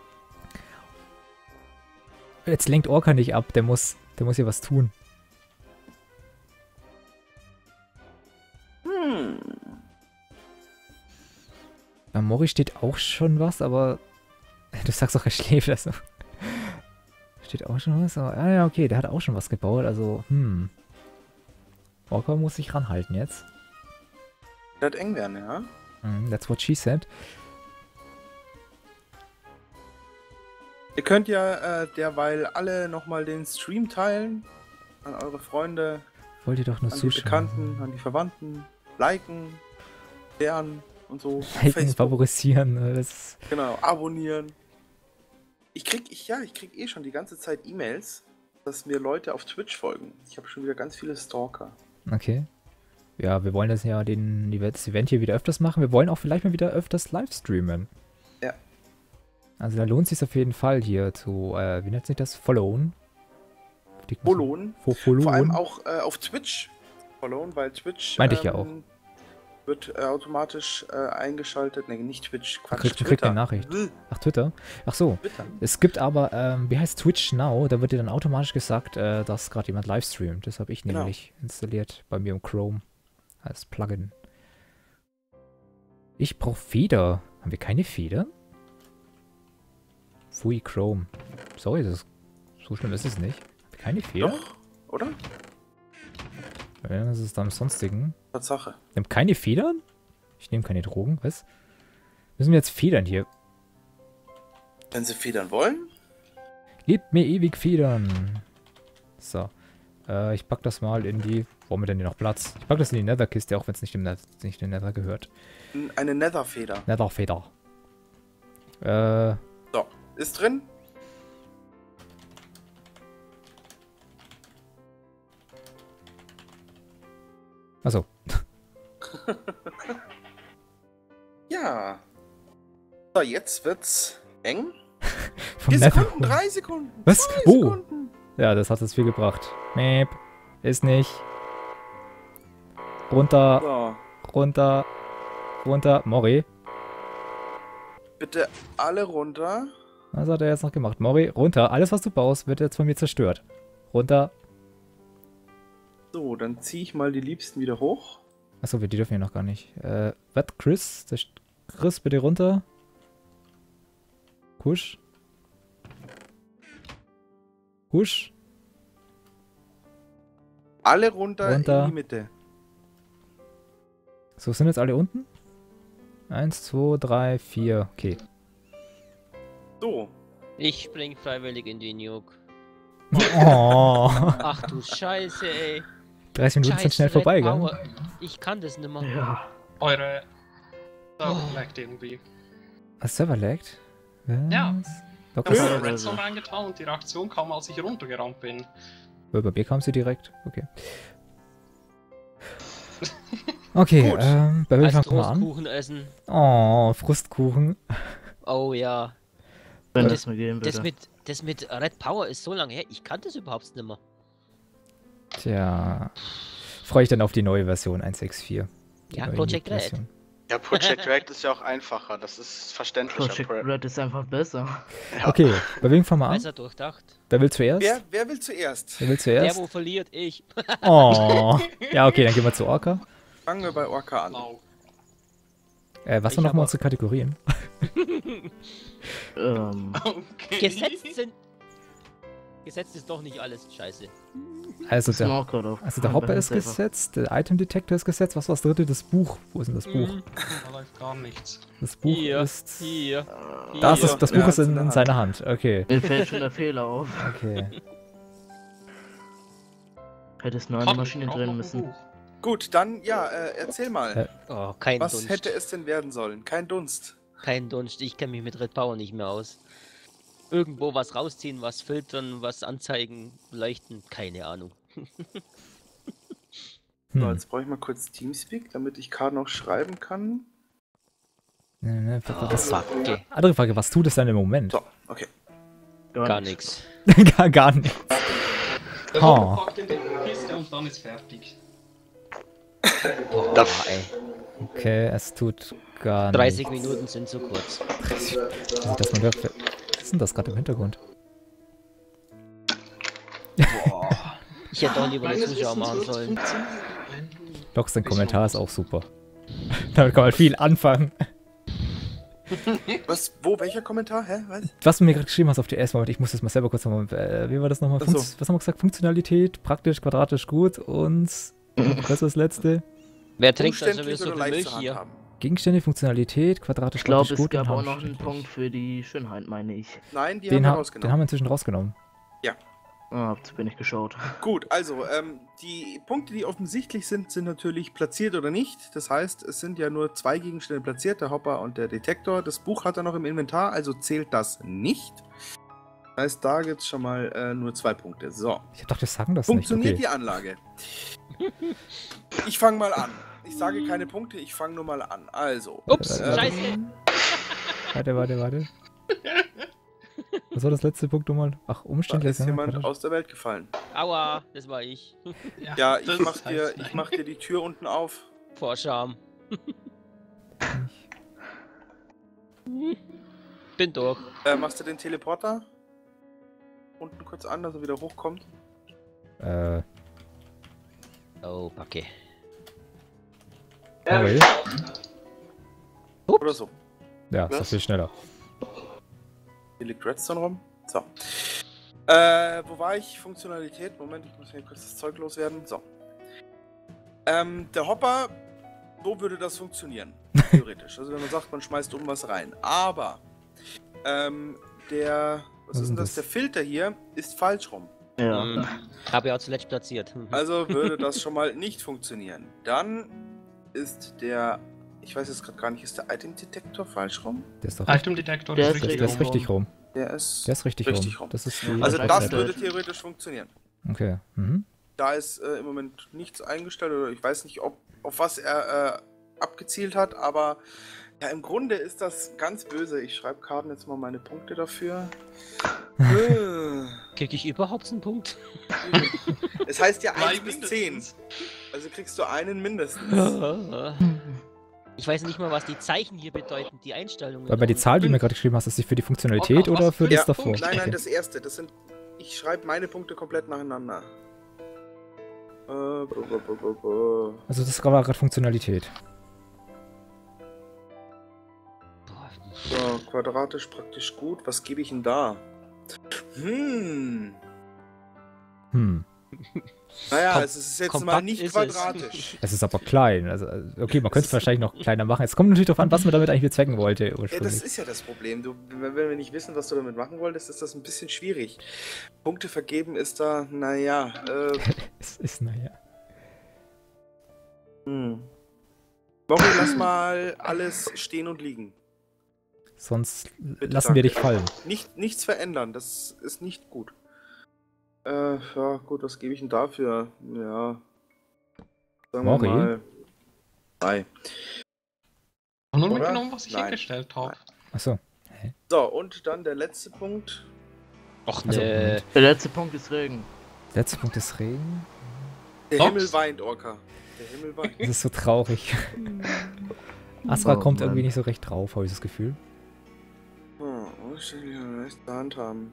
Jetzt lenkt Orca nicht ab. Der muss, der muss hier was tun. Hm. Bei Mori steht auch schon was, aber. Du sagst doch, er schläft. Also. Steht auch schon was, aber. Ah ja, okay, der hat auch schon was gebaut. Also, hm. Orca muss sich ranhalten jetzt. Das wird eng werden, ja? Mm, that's what she said. Ihr könnt ja äh, derweil alle nochmal den Stream teilen. An eure Freunde, Wollt ihr doch nur an die zuschauen. Bekannten, an die Verwandten. Liken, lernen und so. Liken, favorisieren. äh, Das Genau, abonnieren. Ich krieg, ich, ja, ich krieg eh schon die ganze Zeit E-Mails, dass mir Leute auf Twitch folgen. Ich habe schon wieder ganz viele Stalker. okay. Ja, wir wollen das ja den, das Event hier wieder öfters machen. Wir wollen auch vielleicht mal wieder öfters live streamen. Ja. Also da lohnt es sich auf jeden Fall hier zu, äh, wie nennt sich das? Followen. Followen. Fo followen. Vor allem auch äh, auf Twitch followen, weil Twitch Meinte ich ja auch. wird äh, automatisch äh, eingeschaltet. Ne, nicht Twitch, Quatsch, kriegt- kriegt eine Nachricht. Bäh, Ach, Twitter? Ach so. Twitter. Es gibt aber, ähm, wie heißt Twitch Now? Da wird dir dann automatisch gesagt, äh, dass gerade jemand live streamt. Das habe ich Genau. nämlich installiert bei mir im Chrome als Plugin. Ich brauche Feder. Haben wir keine Federn? Pfui, Chrome. Sorry, das ist, so schlimm ist es nicht. Haben wir keine Feder? Doch, oder? Ja, das ist dann im Sonstigen. Tatsache. Wir haben keine Federn? Ich nehme keine Drogen, was? Müssen wir jetzt Federn hier? Wenn sie federn wollen. Gebt mir ewig Federn. So. Äh, ich pack das mal in die... Wo haben wir denn hier noch Platz? Ich pack das in die Nether-Kiste, auch wenn es nicht im Nether, nicht in den Nether gehört. Eine Netherfeder. Nether-Feder. Äh, So, ist drin. achso. Ja. So, jetzt wird's eng. Vom Vier Nether. Sekunden, drei Sekunden. Was? Zwei Oh. Sekunden. Ja, das hat jetzt viel gebracht. Mäp. Ist nicht. Runter, So, runter, runter. Mori. bitte alle runter. Was hat er jetzt noch gemacht? Mori, runter. Alles, was du baust, wird jetzt von mir zerstört. Runter. So, dann ziehe ich mal die Liebsten wieder hoch. Achso, die dürfen ja noch gar nicht. Äh, was? Chris? Das- Chris, bitte runter. Kusch. Kusch. Alle runter, Runter. in die Mitte. So, sind jetzt alle unten? Eins, zwei, drei, vier. Okay. So, Ich spring freiwillig in die Nuke. Oh. Ach du Scheiße, ey. dreißig Minuten sind Scheiß schnell Red vorbei, gell? Power. Ich kann das nimmer. Ja. Eure Server Oh. laggt irgendwie. Das Server laggt? Was? Ja. Lock Ich ist- habe Teilweise. Redstone reingetan und die Reaktion kam, als ich runtergerannt bin. Bei mir kam sie direkt. Okay. Okay, Gut. ähm, bei wem Als fangen wir an? Großkuchen essen. Oh, Frustkuchen. Oh ja. Wenn Das- das mir geben Das würde. mit, das mit Red Power ist so lange her. Ich kann das überhaupt nicht mehr. Tja. Freue ich dann auf die neue Version eins Punkt sechs Punkt vier. Die Ja, neue Project Red. Version. Ja, Project Red ist ja auch einfacher, das ist verständlicher. Project Pro- Red ist einfach besser. Ja. Okay, bei wem fangen wir an? Besser durchdacht. Wer will zuerst? wer, wer will zuerst? Wer will Der, zuerst? wo verliert, ich. Oh. Ja, okay, dann gehen wir zu Orca. Fangen wir bei Orca an. Genau. Äh, was Ich waren nochmal hab unsere Kategorien? Ähm, Okay. Gesetzt sind. Gesetzt ist doch nicht alles scheiße. Also der, Snorkel doch. also der Hopper ist Einfach. gesetzt, der Item Detector ist gesetzt. Was war das dritte? Das Buch. Wo ist denn das Buch? Mhm. Da läuft gar nichts. Das Buch Hier, ist... hier. Das, hier. ist, das Ja, Buch ist in, in der in Hand. seiner Hand. Okay. Mir fällt schon der Fehler auf. Okay. Hättest nur eine Gott, Maschine ich brauch noch drin ein müssen. Buch. Gut, dann, ja, äh, erzähl mal. Äh, Oh, kein Was Dunst. hätte es denn werden sollen? Kein Dunst. Kein Dunst. Ich kenne mich mit Red Power nicht mehr aus. Irgendwo was rausziehen, was filtern, was anzeigen, leuchten. Keine Ahnung. So, Hm. jetzt brauche ich mal kurz Teamspeak, damit ich K noch schreiben kann. Ne, ne, was, Fuck, okay. andere Frage, was tut es dann im Moment? So, okay. Gar nichts. gar, gar nicht. Der Oh. Hund packt in die Kiste und dann ist fertig. Boah, Das- ey. Okay, es tut gar dreißig nichts. Minuten sind zu kurz. Also, dass man wirklich, was ist denn das gerade im Hintergrund? Ich hätte auch lieber eine Meines Zuschauer Wissens machen wird's sollen. funktionieren. Lox, dein Kommentar ist auch super. Damit kann man viel anfangen. Was, wo, welcher Kommentar? Hä? Was? Was du mir gerade geschrieben hast auf die erste Moment, ich muss das mal selber kurz nochmal, äh, wie war das nochmal? Ach so. Funks- Was haben wir gesagt? Funktionalität, praktisch, quadratisch gut und was war das letzte? Wer trinkt also Umständlich so oder viel leicht Milch zu hier? handhaben. Gegenstände, Funktionalität, quadratisch Ich glaube, praktisch es gut, gab auch harmonisch noch einen schrecklich. Punkt für die Schönheit, meine ich. Nein, die Den, haben wir ha den rausgenommen. haben wir inzwischen rausgenommen. Ah, zu wenig geschaut. Gut, also ähm, die Punkte, die offensichtlich sind, sind natürlich platziert oder nicht. Das heißt, es sind ja nur zwei Gegenstände platziert, der Hopper und der Detektor. Das Buch hat er noch im Inventar, also zählt das nicht. Das heißt, da gibt es schon mal äh, nur zwei Punkte. So. Ich dachte, wir sagen das Funktioniert nicht. die Anlage? Ich fange mal an. Ich sage keine Punkte, ich fange nur mal an. Also. Ups, Äh, scheiße. Warte, warte, warte. Was war das letzte Punkt nochmal? Ach, Da umständlich. ist jemand aus der Welt gefallen. Aua, das war ich. Ja, ich das mach, heißt dir, nein. ich mach dir die Tür unten auf. Vor Scham. Bin durch. Äh, machst du den Teleporter? Unten kurz an, dass er wieder hochkommt. Äh, Oh, Backe. sorry. Oder so. Ja, ist doch Was? viel schneller. Hier liegt Redstone rum. So. Äh, wo war ich? Funktionalität. Moment, ich muss hier kurz das Zeug loswerden. So. Ähm, der Hopper, so würde das funktionieren. Theoretisch. Also wenn man sagt, man schmeißt oben was rein. Aber, ähm, der, was, Was ist denn ist das? das? Der Filter hier ist falsch rum. Ja. Hm. Habe ja auch zuletzt platziert. Hm. Also würde das schon mal nicht funktionieren. Dann ist der, ich weiß jetzt gerade gar nicht, ist der Item-Detektor falsch rum? Der ist doch Item Detektor Der ist ist der, richtig. der ist richtig rum. Der ist, Der ist richtig, Richtig rum. rum. Das ist die Ja, also das das ist würde halt- theoretisch funktionieren. Okay. Mhm. Da ist äh, im Moment nichts eingestellt oder ich weiß nicht, ob, auf was er äh, abgezielt hat, aber ja, im Grunde ist das ganz böse. Ich schreibe Karten jetzt mal meine Punkte dafür. Äh, Krieg ich überhaupt einen Punkt? es heißt ja Zwei eins bis zehn. mindestens. Also kriegst du einen mindestens. Ich weiß nicht mal, was die Zeichen hier bedeuten, die Einstellungen. Weil bei die Zahl, die du mir gerade geschrieben hast, ist die für die Funktionalität Oh, oder was? für das Ja, davor? Nein, nein, Okay. das erste. Das sind. Ich schreibe meine Punkte komplett nacheinander. Äh, bu- bu- bu- bu- bu. Also das war gerade Funktionalität. Boah, So, quadratisch praktisch gut. Was gebe ich denn da? Hm. Hm. Naja, Kom- es ist jetzt kompakt mal nicht ist es. quadratisch. Es ist aber klein. Also, also, okay, man könnte es wahrscheinlich noch kleiner machen. Es kommt natürlich darauf an, was man damit eigentlich bezwecken wollte Ja, das ursprünglich. ist ja das Problem. Du, wenn wir nicht wissen, was du damit machen wolltest, ist das ein bisschen schwierig. Punkte vergeben ist da, naja, äh, Es ist, naja. hm. Mori, lass mal alles stehen und liegen. Sonst Bitte, lassen wir danke. dich fallen. Nicht, nichts verändern, das ist nicht gut. Äh, ja, gut, was gebe ich denn dafür? Ja. Sagen Mori? wir mal. Drei. Nur Oder? mitgenommen, was ich Nein. hingestellt habe. Achso. So, und dann der letzte Punkt. Och Also, ne. Moment. Der letzte Punkt ist Regen. Letzter Punkt ist Regen. Der Ups. Himmel weint, Orca. Der Himmel weint. Das ist so traurig. Astra Oh, kommt Mann. irgendwie nicht so recht drauf, habe ich das Gefühl. Hm, was soll ich denn in der Hand haben?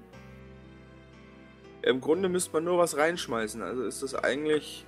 Im Grunde müsste man nur was reinschmeißen. Also ist das eigentlich.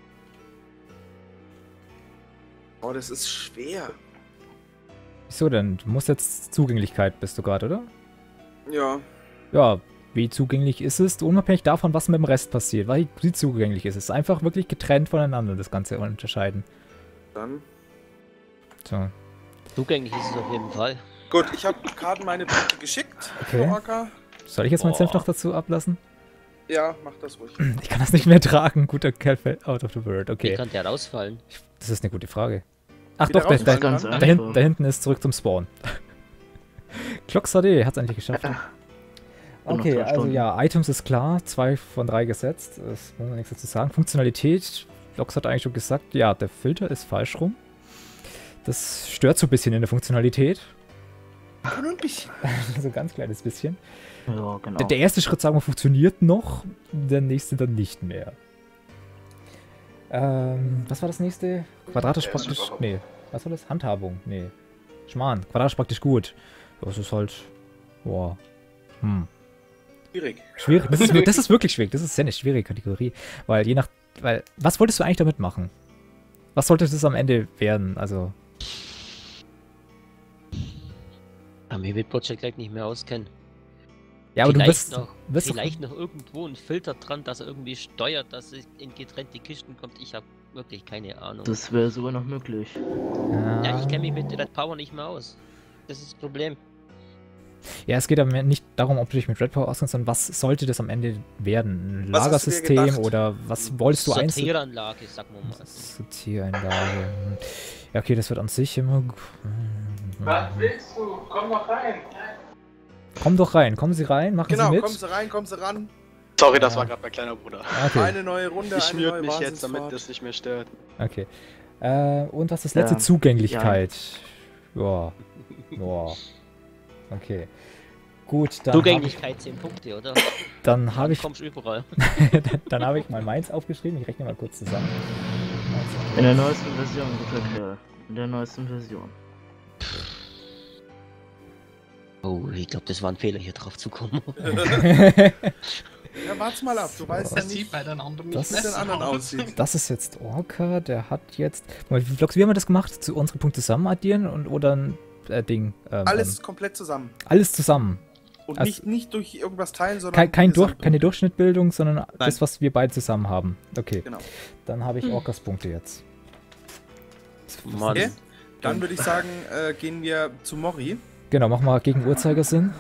Oh, das ist schwer. Wieso denn? Du musst jetzt Zugänglichkeit bist du gerade, oder? Ja. Ja, wie zugänglich ist es? Unabhängig davon, was mit dem Rest passiert. Weil wie zugänglich ist es? Einfach wirklich getrennt voneinander, das Ganze unterscheiden. Dann. So. Zugänglich ist es auf jeden Fall. Gut, ich habe gerade meine Punkte geschickt. Okay. für Orca. Soll ich jetzt meinen Boah. Senf noch dazu ablassen? Ja, mach das ruhig. Ich kann das nicht mehr tragen. Guter Kerl fällt out of the world. Wie Okay. kann der rausfallen? Das ist eine gute Frage. Ach Wieder doch, da, da, rausfallen da, Ganz kann? einfach. hinten, da hinten ist zurück zum Spawn. Clocks H D hat es endlich geschafft. Bin noch Okay, zwei also Stunden. ja, Items ist klar, zwei von drei gesetzt, das muss man nichts dazu sagen. Funktionalität, Clocks hat eigentlich schon gesagt, ja, der Filter ist falsch rum. Das stört so ein bisschen in der Funktionalität, Aber nur ein bisschen. so ein ganz kleines bisschen. Ja, genau. Der, der erste Schritt, sagen wir, funktioniert noch, der nächste dann nicht mehr. Ähm, was war das nächste? Quadratisch Ja, praktisch, super. nee, was war das? Handhabung, nee. Schmarrn, quadratisch praktisch gut. Das ist halt, boah, hm. Schwierig. Schwierig. Das ist, wir- das ist wirklich schwierig. Das ist ja eine schwierige Kategorie. Weil je nach. Weil, was wolltest du eigentlich damit machen? Was sollte das am Ende werden? Also. Am mit Project gleich nicht mehr auskennen. Ja, aber du vielleicht wirst. noch, wirst doch- vielleicht noch irgendwo ein Filter dran, dass er irgendwie steuert, dass es in getrennte Kisten kommt. Ich habe wirklich keine Ahnung. Das wäre sogar noch möglich. Ja, ich kenne kenne mich mit Red Power nicht mehr aus. Das ist das Problem. Ja, es geht aber nicht darum, ob du dich mit Red Power auskennst, sondern was sollte das am Ende werden? Ein Was hast du dir Lagersystem gedacht? oder was wolltest du einzeln? Sortieranlage, sagen wir mal. Sortieranlage. Ja, okay, das wird an sich immer. gu- Was willst du? Komm mal rein. Komm doch rein, kommen Sie rein, machen Genau, Sie mit. kommen Sie rein, kommen Sie ran. Sorry, das Ja. war gerade mein kleiner Bruder. Okay, Eine neue Runde, Ich eine mute neue mich jetzt, damit Wahnsinnsfahrt. das nicht mehr stört. okay. Äh, und was ist das letzte? Ja. Zugänglichkeit. Ja. Ja. Okay. Gut, dann habe ich, Zugänglichkeit zehn Punkte, oder? dann hab ich, kommst überall. dann hab ich mal meins aufgeschrieben. Ich rechne mal kurz zusammen. In der neuesten Version, guter Kerl. In der neuesten Version. Oh, ich glaube, das war ein Fehler, hier drauf zu kommen. Ja, warte mal ab, du weißt ja Das nicht, sieht bei den anderen Das nicht wie es den besser anderen aus. aussieht. Das ist jetzt Orca, der hat jetzt. Moment, wie Vlogs, wie haben wir das gemacht? Zu unsere Punkte zusammen addieren und oder ein äh, Ding? Ähm, Alles ähm, komplett zusammen. alles zusammen. Und Also- nicht, nicht durch irgendwas teilen, sondern Kein, kein die durch, Gesamtpunkte. keine Durchschnittbildung, sondern das, was wir beide zusammen haben. Okay, Genau. dann habe ich Orcas Punkte jetzt. Mann. Okay. Dann würde ich sagen, äh, gehen wir zu Mori. Genau, mach mal gegen Uhrzeigersinn.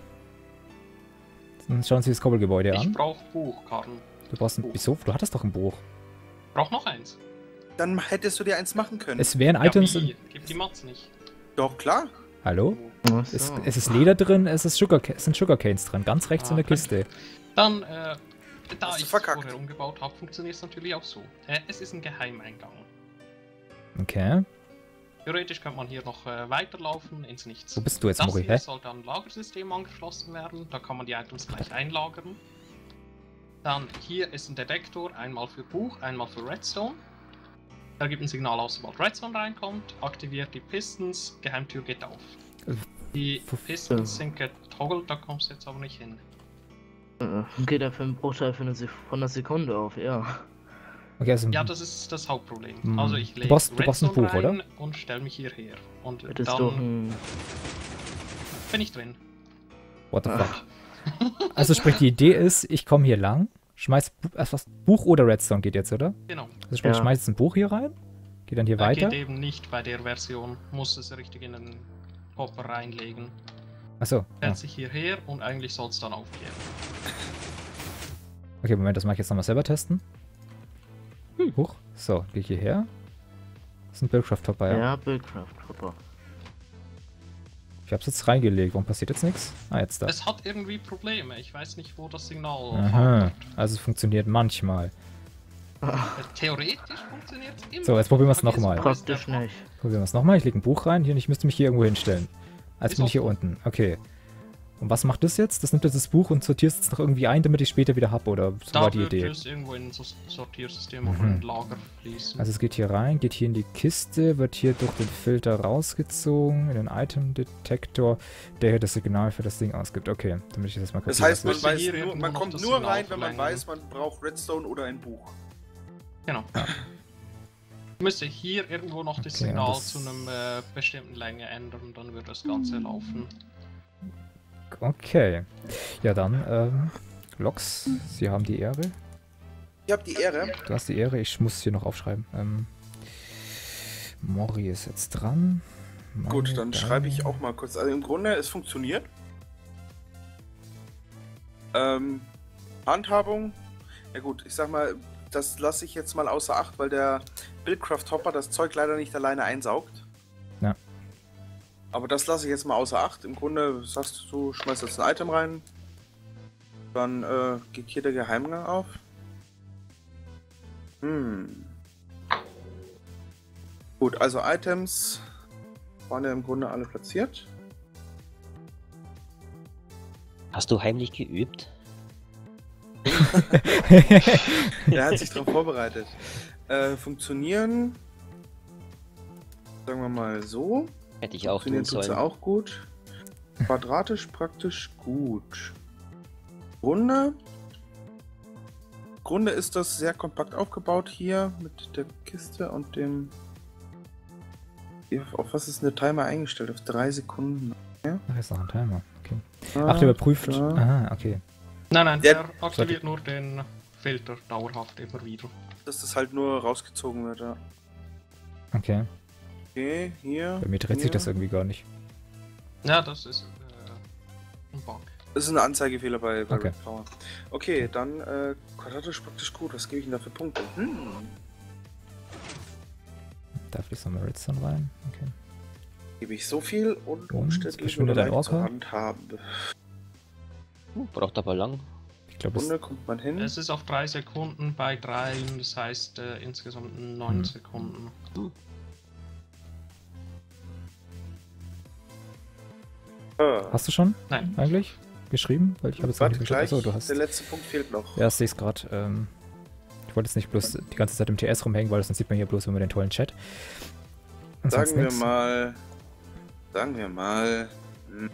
Dann schauen Sie das Koppelgebäude Ich an. brauch Buch, Karl. Du brauchst ein. Wieso? Du hattest doch ein Buch. Brauch noch eins. Dann hättest du dir eins machen können. Es wären Ja, Items. wie? In, Gib die Mats nicht. Doch, klar. hallo? Ach Es, so. es ist Leder drin, es ist Sugar, es sind Sugarcanes drin, ganz rechts in der Ah, okay. Kiste. Dann, äh, da Hast du ich es verkackt. vorher umgebaut habe, funktioniert es natürlich auch so. Äh, es ist ein Geheimeingang. Okay. Theoretisch könnte man hier noch äh, weiterlaufen ins Nichts. Wo bist du jetzt, Das Mori? hier Hä? sollte an ein Lagersystem angeschlossen werden. Da kann man die Items gleich einlagern. Dann hier ist ein Detektor, einmal für Buch, einmal für Redstone. Er gibt ein Signal aus, sobald Redstone reinkommt, aktiviert die Pistons, Geheimtür geht auf. Die Pistons sind getoggelt, da kommst du jetzt aber nicht hin. Äh, Geht er für einen Bruchteil von einer Sek- von einer Sekunde auf, ja. Okay, also. Ja, das ist das Hauptproblem. Hm. Also ich Du lege brauchst- du brauchst ein Redstone Buch, oder? rein und stelle mich hierher. Und Hättest dann du ein. bin ich drin. What the Ah. fuck? Also sprich, die Idee ist, ich komme hier lang, schmeiß Bu- erst was, Buch oder Redstone geht jetzt, oder? Genau. Also sprich, ich Ja. schmeiß jetzt ein Buch hier rein, geht dann hier Er weiter. geht eben nicht bei der Version, muss es richtig in den Hopper reinlegen. Achso, Stellt ja. sich hierher und eigentlich soll es dann aufgehen. Okay, Moment, das mache ich jetzt nochmal selber testen. Hm. Huch, so, gehe ich hierher. Das ist ein Buildcraft-Topper, ja. Ja, Buildcraft, Hopper. Ich hab's jetzt reingelegt, warum passiert jetzt nichts? Ah, jetzt da. Es hat irgendwie Probleme, ich weiß nicht, wo das Signal Aha, fällt. also es funktioniert manchmal. Äh, Theoretisch funktioniert es immer. So, jetzt probieren wir es Vergiss nochmal. mal, Praktisch der- nicht. Probieren wir es nochmal. Ich lege ein Buch rein hier und ich müsste mich hier irgendwo hinstellen. Also Ist bin ich hier auch gut. unten. Okay. Und was macht das jetzt? Das nimmt jetzt das Buch und sortiert es noch irgendwie ein, damit ich später wieder hab, oder so Da war die würde Idee. es irgendwo in ein Sor- Sortiersystem Mhm. oder ein Lager fließen. Also es geht hier rein, geht hier in die Kiste, wird hier durch den Filter rausgezogen, in den Item-Detektor, der hier das Signal für das Ding ausgibt. Okay, damit ich das mal Das kapiere, heißt, was man, müsste weiß hier nur, irgendwo man noch kommt das nur Signal rein, wenn man verlängern. weiß, man braucht Redstone oder ein Buch. Genau. Ich müsste hier irgendwo noch das Okay, Signal und das- zu einem äh, bestimmten Länge ändern, dann würde das Ganze laufen. Okay. Ja dann, ähm, Lox, Sie haben die Ehre. Ich habe die Ehre. Du hast die Ehre, ich muss hier noch aufschreiben. Ähm, Mori ist jetzt dran. Gut, Meine dann schreibe ich auch mal kurz. Also im Grunde, es funktioniert. Ähm, Handhabung. Ja gut, ich sag mal, das lasse ich jetzt mal außer Acht, weil der Buildcraft Hopper das Zeug leider nicht alleine einsaugt. Ja. Aber das lasse ich jetzt mal außer Acht. Im Grunde sagst du, schmeißt jetzt ein Item rein. Dann äh, geht hier der Geheimgang auf. Hm. Gut, also Items waren ja im Grunde alle platziert. Hast du heimlich geübt? Er hat sich darauf vorbereitet. Äh, funktionieren. Sagen wir mal so. Hätte ich auch tun Funktionieren tut sie sollen. auch gut. Quadratisch praktisch gut. Grunde. Grunde ist das sehr kompakt aufgebaut hier mit der Kiste und dem. Auf was ist denn der Timer eingestellt? Auf drei Sekunden. Ach, ist noch ein Timer. Okay. Ah, Ach, der überprüft. da. Aha, okay. Nein, nein, Der- der aktiviert nur den Filter dauerhaft immer wieder. Dass das halt nur rausgezogen wird, ja. Okay. Okay, hier. Bei mir dreht sich hier. das irgendwie gar nicht. Ja, das ist äh, ein Bug. Das ist ein Anzeigefehler bei, bei Okay. Red Power. Okay, dann äh, quadratisch praktisch gut. Was gebe ich denn da für Punkte? Hm. Da fließt nochmal Redstone rein. Okay. Gebe ich so viel und Und, umständlich verschwindet oder ein leicht zu Orca? handhaben. Uh, braucht aber lang. Ich glaube, das Runde kommt man hin. Es ist auf drei Sekunden bei drei, das heißt äh, insgesamt neun Hm. Sekunden. Ah, hast du schon Nein. eigentlich geschrieben? Weil ich habe jetzt noch warte, nicht geschaut. gleich. Achso, du hast. Der letzte Punkt fehlt noch. Ja, ich sehe es gerade. Ähm, ich wollte jetzt nicht bloß die ganze Zeit im T S rumhängen, weil sonst sieht man hier bloß immer den tollen Chat. Und sonst Sagen wir nix. mal. Sagen wir mal. hm.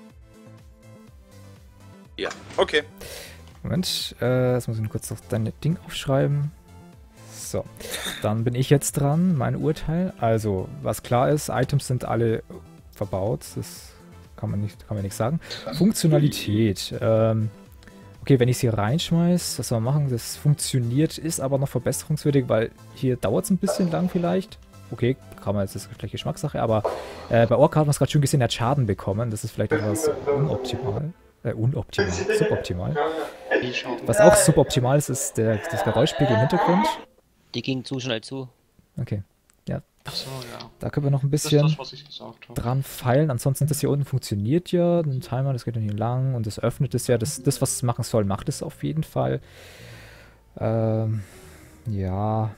Ja, okay. Moment, äh, jetzt muss ich nur kurz noch dein Ding aufschreiben. So, dann bin ich jetzt dran, mein Urteil. Also, was klar ist, Items sind alle verbaut, das kann man nicht, kann man nicht sagen. Funktionalität, ähm, okay, wenn ich es hier reinschmeiß, was soll man machen? Das funktioniert, ist aber noch verbesserungswürdig, weil hier dauert es ein bisschen lang vielleicht. Okay, kann man jetzt, das ist vielleicht Geschmackssache, aber äh, bei Orca hat man es gerade schon gesehen, er hat Schaden bekommen, das ist vielleicht etwas unoptimal. Äh, unoptimal, suboptimal. Die schauen. Was auch suboptimal ist, ist der, das Geräuschpegel im Hintergrund. Die ging zu schnell zu. Okay, Achso, ja. da können wir noch ein Das ist bisschen das, was ich gesagt habe. dran feilen. Ansonsten, das hier unten funktioniert ja. Ein Timer, das geht dann hier lang und das öffnet es ja. Das, das, was es machen soll, macht es auf jeden Fall. Ähm, ja.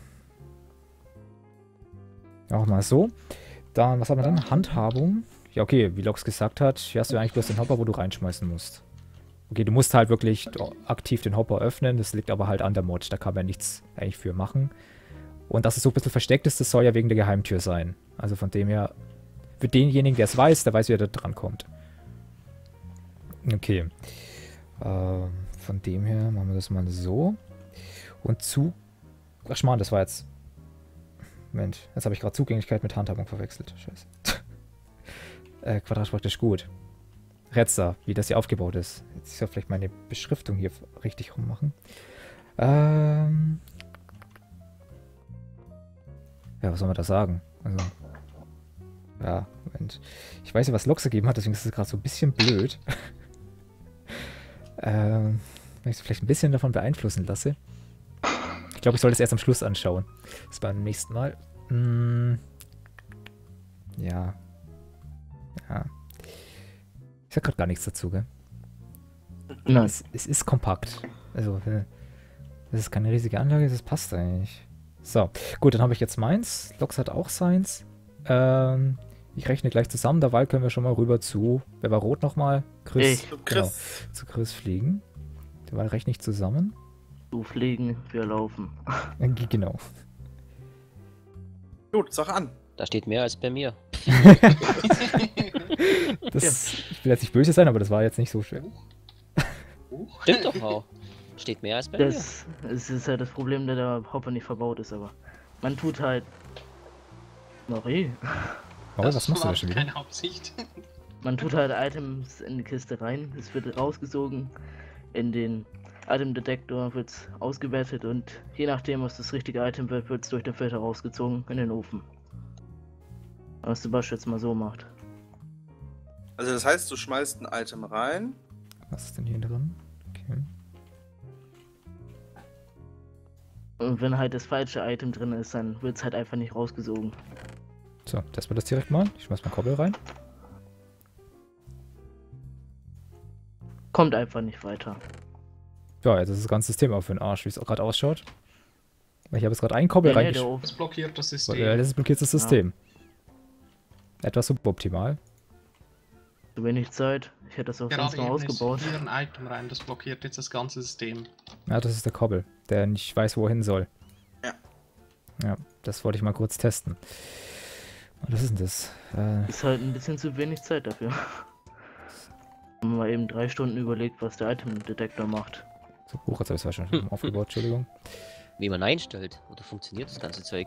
Auch mal so. Dann, was haben wir dann? Handhabung. Ja, okay, wie Lox gesagt hat, hier hast du eigentlich bloß den Hopper, wo du reinschmeißen musst. Okay, du musst halt wirklich aktiv den Hopper öffnen. Das liegt aber halt an der Mod. Da kann man nichts eigentlich für machen. Und dass es so ein bisschen versteckt ist, das soll ja wegen der Geheimtür sein. Also von dem her, für denjenigen, der es weiß, der weiß, wie er da dran kommt. Okay. Ähm, von dem her machen wir das mal so. Und zu... Ach Schmarrn, das war jetzt... Moment, jetzt habe ich gerade Zugänglichkeit mit Handhabung verwechselt. Scheiße. äh, quadratisch praktisch gut. Redster, wie das hier aufgebaut ist. Jetzt soll ich vielleicht meine Beschriftung hier richtig rummachen. Ähm... Ja, was soll man da sagen? Also, ja, Moment. Ich weiß ja, was Lox gegeben hat, deswegen ist es gerade so ein bisschen blöd. ähm, wenn ich es vielleicht ein bisschen davon beeinflussen lasse. Ich glaube, ich soll das erst am Schluss anschauen. Das beim nächsten Mal. Hm, ja. Ja. Ich sag gerade gar nichts dazu, gell? Nein. Es, es ist kompakt. Also, äh, das ist keine riesige Anlage, das passt eigentlich. So, gut, dann habe ich jetzt meins. Lox hat auch seins. Ähm, ich rechne gleich zusammen. Derweil können wir schon mal rüber zu, wer war rot nochmal? Chris. Ich. So, Genau, Chris. zu Chris fliegen. Derweil rechne ich zusammen. Du fliegen, wir laufen. Äh, Genau. Gut, sag an. Da steht mehr als bei mir. Das, ich will jetzt nicht böse sein, aber das war jetzt nicht so schwer. Stimmt doch auch. Steht mehr als bei mir. Das, es ist halt das Problem, dass der Hopper nicht verbaut ist, aber man tut halt. Marie. Oh, Das was machst du da war schon wieder? keine Absicht. Man tut halt Items in die Kiste rein, es wird rausgesogen, in den Item Detektor wird es ausgewertet und je nachdem, was das richtige Item wird, wird es durch den Filter rausgezogen in den Ofen. Was Sebastian jetzt mal so macht. Also das heißt, du schmeißt ein Item rein. Was ist denn hier drin? Okay. Und wenn halt das falsche Item drin ist, dann wird es halt einfach nicht rausgesogen. So, testen wir das direkt mal. Ich schmeiß mal Kobbel rein. Kommt einfach nicht weiter. Ja, jetzt ist das ganze System auch für den Arsch, wie es auch gerade ausschaut. Weil ich habe jetzt gerade einen Kobbel Nee, nee, der reingeschmissen. Ofen. Das blockiert das System. Ja, das blockiert das System. Etwas suboptimal. Zu wenig Zeit. Ich hätte das auch Gerade sonst noch eben ist ausgebaut. hier ein Item rein, das blockiert jetzt das ganze System. Ja, das ist der Kobbel, der nicht weiß, wohin soll. Ja. Ja, das wollte ich mal kurz testen. Was ist denn das? Äh, Ist halt ein bisschen zu wenig Zeit dafür. Wenn man mal eben drei Stunden überlegt, was der Item-Detektor macht. so, Buch, jetzt habe ich es schon aufgebaut, Entschuldigung. Wie man einstellt. Oder funktioniert das ganze Zeug?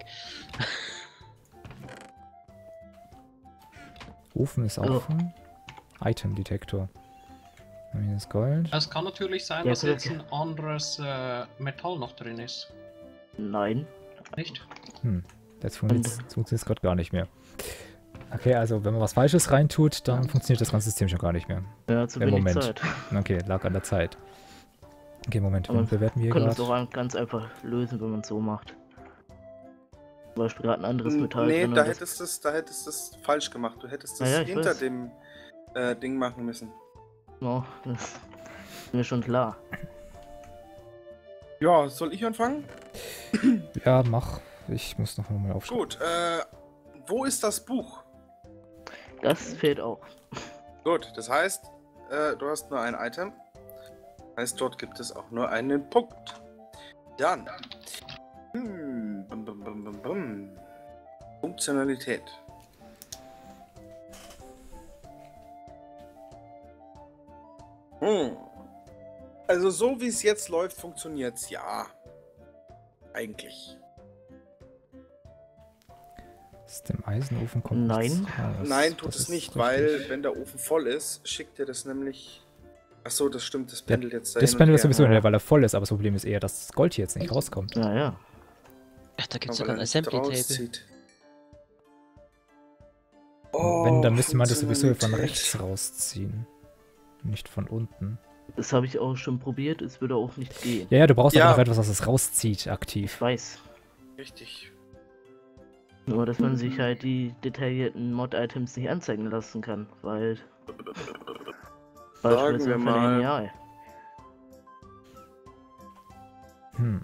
Ofen ist Oh. offen. Item-Detektor. Haben wir das Gold? Es kann natürlich sein, Ja, dass jetzt vielleicht- ein anderes äh, Metall noch drin ist. Nein. Nicht? Hm, das funktioniert, das funktioniert gerade gar nicht mehr. Okay, also wenn man was Falsches reintut, dann funktioniert das ganze System schon gar nicht mehr. Ja, zu Im wenig Moment. Zeit. Okay, lag an der Zeit. Okay, Moment, Aber wie bewerten wir Man kann das gerade? auch ein- ganz einfach lösen, wenn man es so macht. Zum Beispiel gerade ein anderes N- Metall Nee, drin da und das- hättest du's, da hättest du es falsch gemacht. Du hättest das Ja, ja, ich hinter weiß. dem äh, Ding machen müssen. Oh, das ist mir schon klar. Ja, soll ich anfangen? Ja, mach. Ich muss noch mal aufschreiben. Gut, äh, wo ist das Buch? Das fehlt auch. Gut, das heißt, äh, du hast nur ein Item. Heißt, dort gibt es auch nur einen Punkt. Dann. Hm, bum, bum, bum, bum, bum. Funktionalität. Hm. Also so wie es jetzt läuft, funktioniert es ja. Eigentlich. Aus dem Eisenofen kommt Nein. nichts raus. Nein, tut Das es ist nicht, richtig. weil wenn der Ofen voll ist, schickt er das nämlich. Achso, das stimmt, das pendelt jetzt da Das hin und pendelt her. sowieso nicht, weil er voll ist, aber das Problem ist eher, dass das Gold hier jetzt nicht rauskommt. Ja, ja. Ach, da gibt's Aber sogar ein er nicht Assembly-Table. rauszieht. Wenn, dann müsste man das sowieso von Funktionalität. rechts rausziehen. Nicht von unten. Das habe ich auch schon probiert, es würde auch nicht gehen. Ja, ja, du brauchst Ja. aber noch etwas, was es rauszieht, aktiv. Ich weiß. Richtig. Nur, dass man sich halt die detaillierten Mod-Items nicht anzeigen lassen kann, weil. Beispielsweise wir von mal- Lineal. Hm.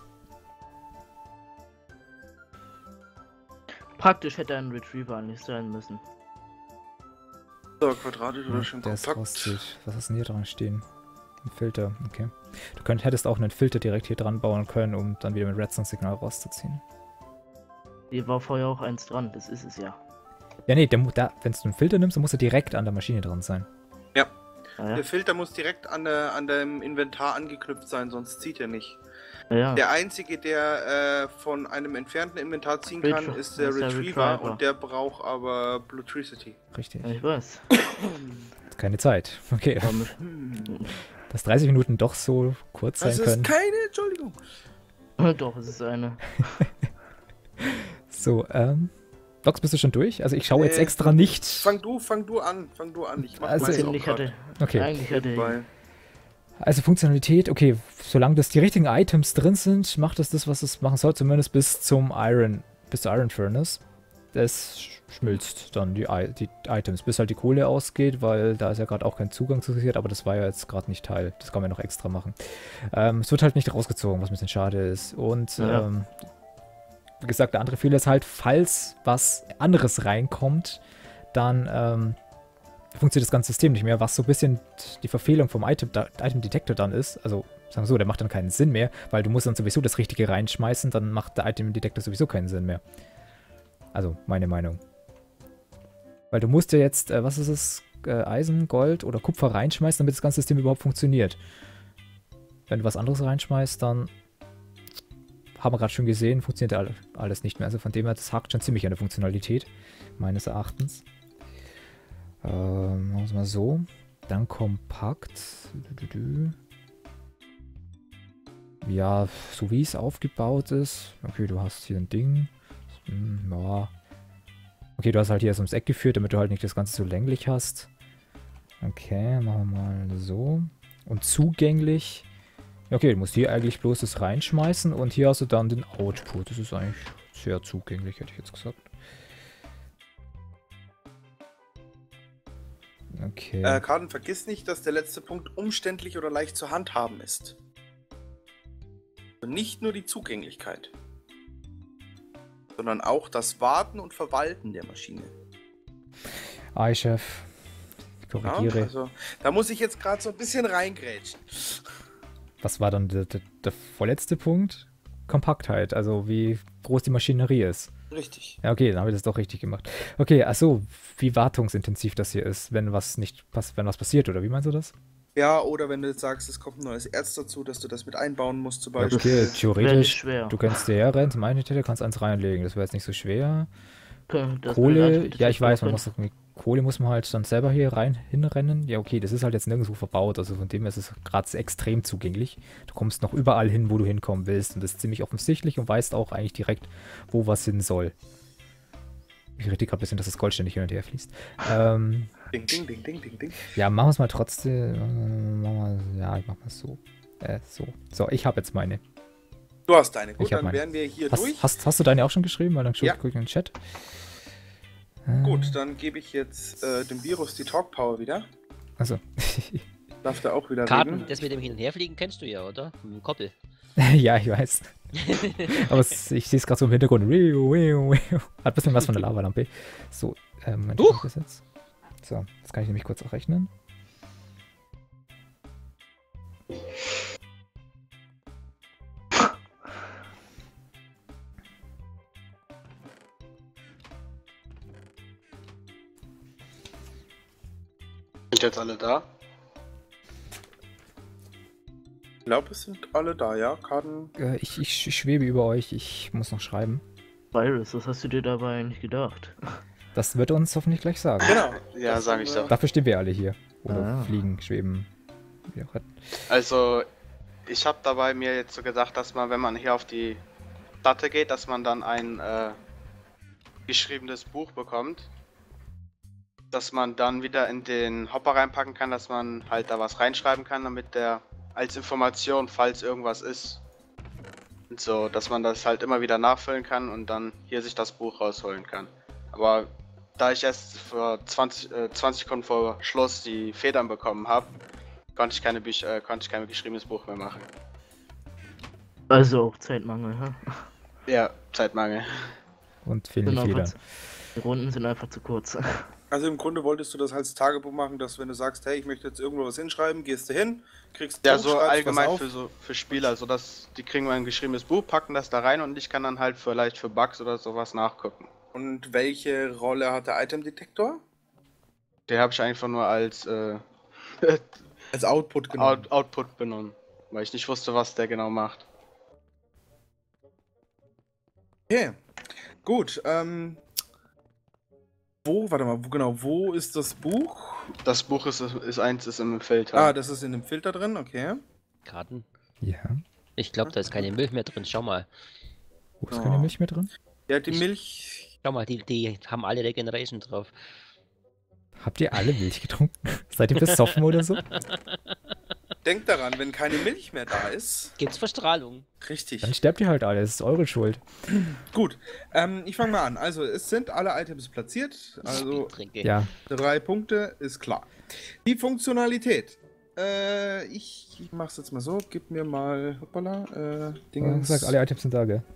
Praktisch hätte ein Retriever nicht sein müssen. So, quadratisch oder Ja, schön der es kompakt. rauszieht. Was ist denn hier dran stehen? Ein Filter, okay. Du könnt, hättest auch einen Filter direkt hier dran bauen können, um dann wieder mit Redstone-Signal rauszuziehen. Hier war vorher auch eins dran, das ist es ja. Ja, nee, der, mu- da, wenn du einen Filter nimmst, dann muss er direkt an der Maschine dran sein. Ah, ja. Der Filter muss direkt an, der, an dem Inventar angeknüpft sein, sonst zieht er nicht. Ja, ja. Der einzige, der äh, von einem entfernten Inventar ziehen kann, Retrie- ist der ist der Retriever, Retriever. und der braucht aber Bluetricity. Richtig. Ja, ich weiß. Keine Zeit. Okay. Damit, Dass dreißig Minuten doch so kurz sein Das ist können. keine Entschuldigung. doch, es ist eine. So, ähm. Docs, bist du schon durch? Also ich schaue jetzt Nee, extra nicht. Fang du, fang du an, fang du an. Ich mach Also- meins auch Eigentlich grad hatte. Okay. Eigentlich hatte. nebenbei. Also Funktionalität, okay, solange das die richtigen Items drin sind, macht es das, was es machen soll, zumindest bis zum Iron, bis zur Iron Furnace. Das sch- schmilzt dann die, I die Items, bis halt die Kohle ausgeht, weil da ist ja gerade auch kein Zugang zu sichert, aber das war ja jetzt gerade nicht Teil. Das kann man ja noch extra machen. Ähm, es wird halt nicht rausgezogen, was ein bisschen schade ist. Und Ja. ähm, wie gesagt, der andere Fehler ist halt, falls was anderes reinkommt, dann ähm, funktioniert das ganze System nicht mehr, was so ein bisschen die Verfehlung vom Item, da, Item Detector dann ist. Also, sagen wir so, der macht dann keinen Sinn mehr, weil du musst dann sowieso das Richtige reinschmeißen, dann macht der Item Detector sowieso keinen Sinn mehr. Also, meine Meinung. Weil du musst ja jetzt, äh, was ist es, äh, Eisen, Gold oder Kupfer reinschmeißen, damit das ganze System überhaupt funktioniert. Wenn du was anderes reinschmeißt, dann haben wir gerade schon gesehen, funktioniert all- alles nicht mehr. Also von dem her, das hakt schon ziemlich an der Funktionalität, meines Erachtens. Ähm, machen wir es mal so. Dann kompakt. Du, du, du. Ja, so wie es aufgebaut ist. Okay, du hast hier ein Ding. Hm, ja. Okay, du hast halt hier so ums Eck geführt, damit du halt nicht das Ganze so länglich hast. Okay, machen wir mal so. Und zugänglich. Okay, du musst hier eigentlich bloß das reinschmeißen und hier hast du dann den Output. Das ist eigentlich sehr zugänglich, hätte ich jetzt gesagt. Okay. Äh, Karten, vergiss nicht, dass der letzte Punkt umständlich oder leicht zu handhaben ist. Und nicht nur die Zugänglichkeit, sondern auch das Warten und Verwalten der Maschine. Ei, Chef. Ich Ja, korrigiere. also, da muss ich jetzt gerade so ein bisschen reingrätschen. Was war dann der, der, der vorletzte Punkt? Kompaktheit, also wie groß die Maschinerie ist. Richtig. Ja, okay, dann habe ich das doch richtig gemacht. Okay, achso, wie wartungsintensiv das hier ist, wenn was nicht pass wenn was passiert, oder wie meinst du das? Ja, oder wenn du jetzt sagst, es kommt ein neues Erz dazu, dass du das mit einbauen musst, zum Ja, Beispiel. okay, Wäre nicht theoretisch, schwer. du kannst dir herrennen, zum einen Täter kannst eins reinlegen, das wäre jetzt nicht so schwer. Können- das Kohle, bedeutet, ja, dass ich wir weiß, man können- muss irgendwie, Kohle muss man halt dann selber hier rein hinrennen. Ja, okay, das ist halt jetzt nirgendwo verbaut, also von dem her ist es gerade extrem zugänglich. Du kommst noch überall hin, wo du hinkommen willst und das ist ziemlich offensichtlich und weißt auch eigentlich direkt, wo was hin soll. Ich rede gerade ein bisschen, dass das Gold ständig hin und her fließt. Ähm, Ding, ding, ding, ding, ding, ding. ja, machen wir es mal trotzdem. äh, Machen wir, ja, ich mach mal so. Äh, so. So, ich habe jetzt meine. Du hast deine. Gut, Ich hab dann meine. wären wir hier Hast, durch. hast, hast du deine auch schon geschrieben? Weil dann Ja. gucke ich in den Chat. Äh, Gut, dann gebe ich jetzt äh, dem Virus die Talk Power wieder. Also. Darf der auch wieder Karten, reden. das mit dem Hin- und Herfliegen kennst du ja, oder? Mit dem Koppel. Ja, ich weiß. Aber es, ich sehe es gerade so im Hintergrund. Hat ein bisschen was von der Lavalampe. So, ähm, Moment, Huch. das jetzt? So, das kann ich nämlich kurz auch rechnen. Sind jetzt alle da? Ich glaube, es sind alle da, ja? Karten. Äh, ich, ich, ich schwebe über euch. Ich muss noch schreiben. Virus, was hast du dir dabei eigentlich gedacht? Das wird er uns hoffentlich gleich sagen. Genau. Ja, Das sag haben ich wir- so. Dafür stehen wir alle hier. Oder Ah. fliegen, schweben. Wie auch immer. Also, ich habe dabei mir jetzt so gedacht, dass man, wenn man hier auf die Platte geht, dass man dann ein äh, geschriebenes Buch bekommt. Dass man dann wieder in den Hopper reinpacken kann, dass man halt da was reinschreiben kann, damit der als Information, falls irgendwas ist. Und so, dass man das halt immer wieder nachfüllen kann und dann hier sich das Buch rausholen kann. Aber da ich erst vor zwanzig, äh, zwanzig Sekunden vor Schluss die Federn bekommen habe, konnte ich keine Bücher, äh, konnte ich kein geschriebenes Buch mehr machen. Also auch Zeitmangel, ha? Ja, Zeitmangel. Und fehlen Sind die einfach Federn. zu- Die Runden sind einfach zu kurz. Also im Grunde wolltest du das als Tagebuch machen, dass wenn du sagst, hey, ich möchte jetzt irgendwo was hinschreiben, gehst du hin, kriegst ein Ja, Buch, so schreibst was allgemein auf. für so für Spieler, so dass die kriegen ein geschriebenes Buch, packen das da rein und ich kann dann halt vielleicht für Bugs oder sowas nachgucken. Und welche Rolle hat der Item-Detektor? Den habe ich einfach nur als äh, Als Output genommen. Out Output benommen, weil ich nicht wusste, was der genau macht. Okay, gut. Ähm, wo, warte mal, wo, genau, wo ist das Buch? Das Buch ist, ist eins ist im Filter. Ah, das ist in dem Filter drin, okay. Karten. Ja. Ich glaube, da ist keine Milch mehr drin. Schau mal. Wo ist keine Oh. Milch mehr drin? Ja, die Ich- Milch. Schau mal, die, die haben alle Regeneration drauf. Habt ihr alle Milch getrunken? Seid ihr besoffen oder so? Denkt daran, wenn keine Milch mehr da ist. Gibt's Verstrahlung? Richtig. Dann sterbt ihr halt alle. Das ist eure Schuld. Gut. Ähm, ich fange mal an. Also, es sind alle Items platziert. Also, Trinke. Ja. drei Punkte, ist klar. Die Funktionalität. Äh, ich, ich mach's jetzt mal so. Gib mir mal, hoppala, äh, Wie Dingens. gesagt, alle Items sind da, gell?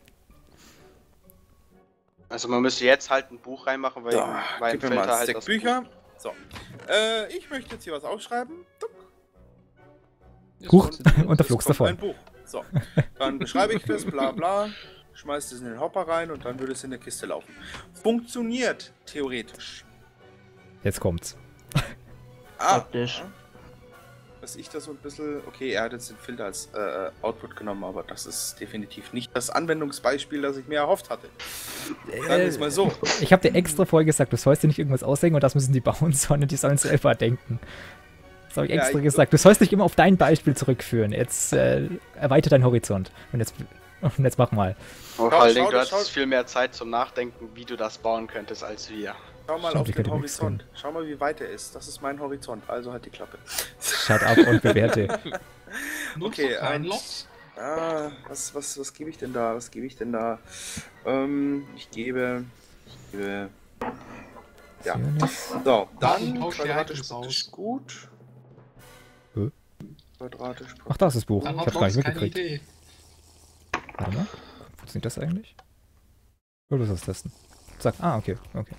Also man müsste jetzt halt ein Buch reinmachen, weil, Ja, weil gib im mir mal Filter ein halt Stack das Bücher. So. Äh, ich möchte jetzt hier was aufschreiben. Tuck. Huch, Und und da es flogst kommt davon. ein Buch. So. Dann beschreibe ich das, bla bla. Schmeißt es in den Hopper rein und dann würde es in der Kiste laufen. Funktioniert theoretisch. Jetzt kommt's. Ah, Praktisch. was ich da so ein bisschen. Okay, er hat jetzt den Filter als äh, Output genommen, aber das ist definitiv nicht das Anwendungsbeispiel, das ich mir erhofft hatte. Sagen wir es mal so. Ich habe dir extra vorher gesagt, du sollst dir nicht irgendwas ausdenken und das müssen die bauen, sondern die sollen selber denken. Das habe ich Ja, extra ich- gesagt. Du sollst nicht immer auf dein Beispiel zurückführen. Jetzt äh, erweiter deinen Horizont. Und jetzt, und jetzt mach mal. Oh, Schau- vor allen Dingen, schau- du hattest schau- viel mehr Zeit zum Nachdenken, wie du das bauen könntest, als wir. Schau mal Stimmt, auf ich den könnte nichts Horizont. Schau mal, wie weit er ist. Das ist mein Horizont. Also halt die Klappe. Shut up und bewerte. Nutzt Okay, doch kein ähm, Lot. Ah, was, was, was gebe ich denn da? Was gebe ich denn da? Ähm, ich gebe. Ich gebe. Ja. So, dann tausch die quadratisch Items aus. ist gut. Hä? Quadratisch Ach, da ist das Buch. Dann Ich hat hab's gar nicht Rox keine mitgekriegt. Idee. Warte mal. Funktioniert das eigentlich? Oder was das testen? Zack. Ah, okay. Okay.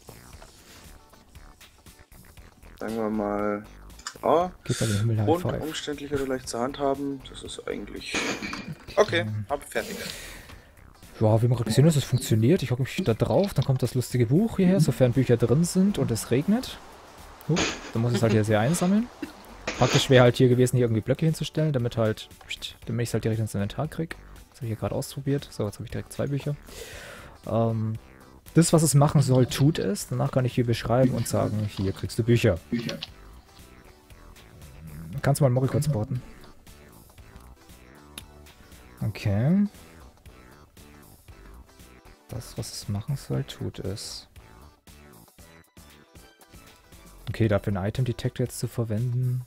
Sagen wir mal. Oh, Geht bei den Himmel halt und vorbei. umständlich oder leicht zur Hand haben. Das ist eigentlich. Okay, hab fertig. Ja, wie man gerade gesehen hat, es funktioniert. Ich hocke mich da drauf, dann kommt das lustige Buch hierher, sofern Bücher drin sind und es regnet. Huch, dann muss ich es halt hier sehr einsammeln. Praktisch wäre halt hier gewesen, hier irgendwie Blöcke hinzustellen, damit halt, damit ich es halt direkt ins Inventar kriege. Das habe ich hier gerade ausprobiert. So, jetzt habe ich direkt zwei Bücher. Ähm, das, was es machen soll, tut es. Danach kann ich hier beschreiben und sagen, hier kriegst du Bücher. Kannst du mal Mori kurz porten? Okay. Das, was es machen soll, tut es. Okay, dafür einen Item-Detektor jetzt zu verwenden.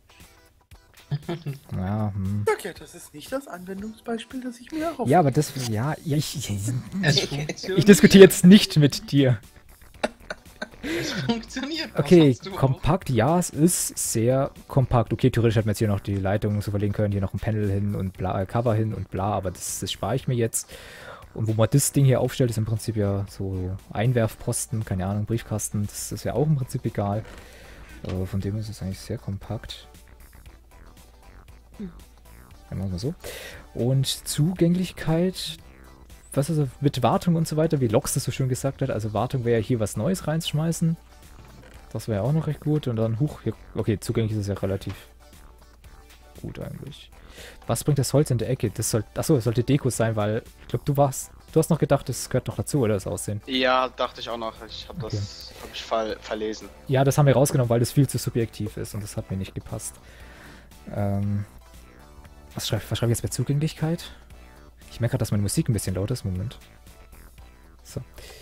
Ja, hm. Sag ja, das ist nicht das Anwendungsbeispiel, das ich mir erhoffe. Ja, aber das, ja, ja ich, ich, Es funktioniert. ich diskutiere jetzt nicht mit dir. Es funktioniert. Was Okay, hast du auch? kompakt, ja, es ist sehr kompakt. Okay, theoretisch hätten wir jetzt hier noch die Leitung so verlegen können, hier noch ein Panel hin und bla, äh, Cover hin und bla, aber das, das spare ich mir jetzt. Und wo man das Ding hier aufstellt, ist im Prinzip ja so Einwerfposten, keine Ahnung, Briefkasten, das ist ja auch im Prinzip egal. Äh, von dem ist es eigentlich sehr kompakt. Dann machen wir so. Und Zugänglichkeit, was ist mit Wartung und so weiter, wie Lox das so schön gesagt hat. Also Wartung wäre ja hier was Neues reinschmeißen. Das wäre auch noch recht gut. Und dann, huch, hier, okay, zugänglich ist es ja relativ gut eigentlich. Was bringt das Holz in der Ecke? Das soll, achso, das sollte Deko sein, weil ich glaube, du warst, du hast noch gedacht, das gehört noch dazu, oder das Aussehen? Ja, dachte ich auch noch. Ich habe Okay. das hab ich ver verlesen. Ja, das haben wir rausgenommen, weil das viel zu subjektiv ist und das hat mir nicht gepasst. Ähm, was schreibe was schreib ich jetzt bei Zugänglichkeit? Ich merke gerade, dass meine Musik ein bisschen laut ist. Moment. So.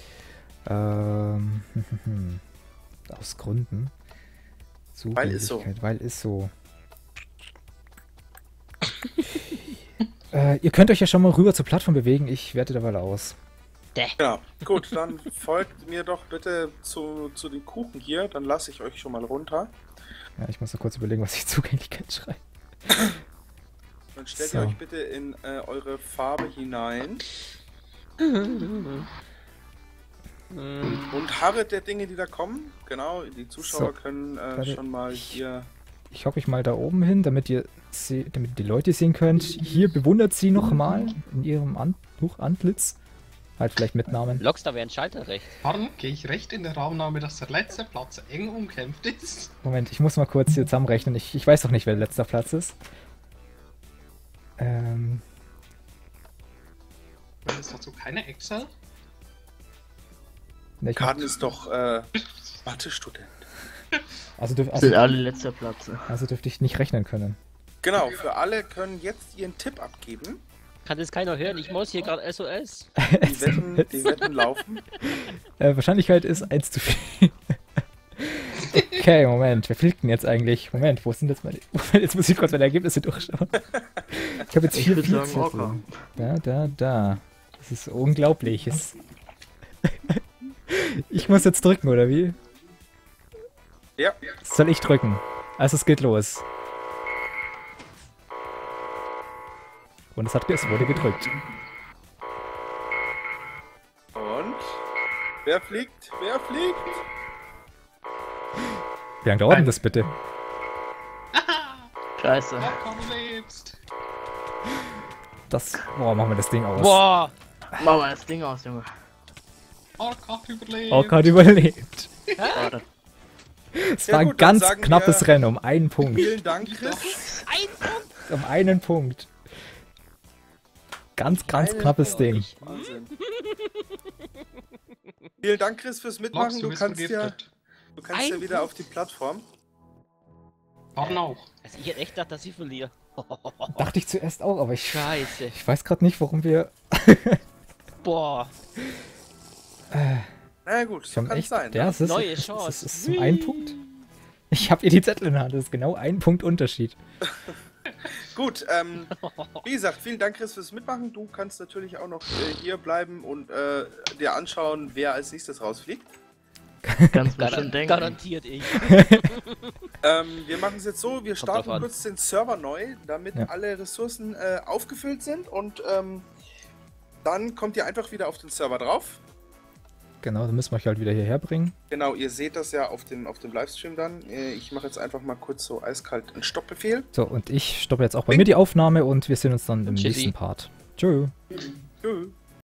Ähm, aus Gründen. Weil ist so. Zugänglichkeit, Weil ist so. äh, ihr könnt euch ja schon mal rüber zur Plattform bewegen. Ich werte derweil aus. Genau. Gut, dann folgt mir doch bitte zu, zu den Kuchen hier, dann lasse ich euch schon mal runter. Ja, ich muss noch kurz überlegen, was ich Zugänglichkeit schreibe. Dann stellt So. ihr euch bitte in äh, eure Farbe hinein und harret der Dinge, die da kommen. Genau, die Zuschauer So. können äh, Warte, schon mal ich- hier... Ich hocke mich mal da oben hin, damit ihr se damit ihr die Leute sehen könnt. Hier bewundert sie nochmal in ihrem An Huch, Antlitz. Halt vielleicht mit Namen. Lox, da wäre ein Schalter recht. Pardon, gehe ich recht in der Raumnahme, dass der letzte Platz eng umkämpft ist? Moment, ich muss mal kurz hier zusammenrechnen. Ich, ich weiß doch nicht, wer der letzter Platz ist. Ähm, Weil es dazu keine Excel? ne, ich mach, Karten ist doch äh, Mathe-Student. also, dürf, Sind also, alle letzter Platz. also dürfte ich nicht rechnen können. Genau, für alle können jetzt ihren Tipp abgeben. Kann das keiner hören? Ich muss hier gerade S O S. Die Wetten, die Wetten laufen. Äh, Wahrscheinlichkeit ist eins zu viel. Okay, Moment, wer fliegt denn jetzt eigentlich? Moment, wo sind jetzt meine... Moment, jetzt muss ich kurz meine Ergebnisse durchschauen. Ich habe jetzt Ich vier würde sagen, Vierzehn. Orca. Da, da, da. Das ist unglaublich. Es- Ich muss jetzt drücken, oder wie? Ja, Soll ich drücken? Also es geht los. Und es, hat, es wurde gedrückt. und... Wer fliegt? Wer fliegt? Wie lange dauert denn das bitte? Scheiße. Orca, du lebst! Das... Boah, machen wir das Ding aus. Boah! Mach mal das Ding aus, Junge. Orca hat überlebt! Orca hat überlebt. Warte. Es Ja war ein gut, dann ganz sagen knappes wir- Rennen, um einen Punkt. Vielen Dank, Chris. Um einen Punkt. Ganz, ganz Einen knappes Punkt. Ding. Wahnsinn. Vielen Dank, Chris, fürs Lox, Mitmachen. du Du bist kannst ja, vergiftet. du kannst ja Ein wieder auf die Plattform. Pardon auch. Also ich hätte echt gedacht, dass ich verliere. Dachte ich zuerst auch, aber ich, Scheiße. ich weiß gerade nicht, warum wir... Boah. Na gut, Wir so haben kann es echt... sein. Ja, ne? es ist, Neue es ist, Chance. es ist zum einen Punkt. Ich habe ihr die Zettel in der Hand, das ist genau ein Punkt Unterschied. Gut, ähm, wie gesagt, vielen Dank, Chris, fürs Mitmachen. Du kannst natürlich auch noch äh, hier bleiben und äh, dir anschauen, wer als nächstes rausfliegt. Ganz Gar bestimmt denken. garantiert ich. Ähm, wir machen es jetzt so, wir starten drauf an. kurz den Server neu, damit Ja. alle Ressourcen äh, aufgefüllt sind und ähm, dann kommt ihr einfach wieder auf den Server drauf. Genau, dann müssen wir euch halt wieder hierher bringen. Genau, ihr seht das ja auf dem, auf dem Livestream dann. Äh, Ich mache jetzt einfach mal kurz so eiskalt einen Stoppbefehl. So, und ich stoppe jetzt auch bei mir die Aufnahme und wir sehen uns dann im Tschüssi. nächsten Part. Tschö. Tschüss.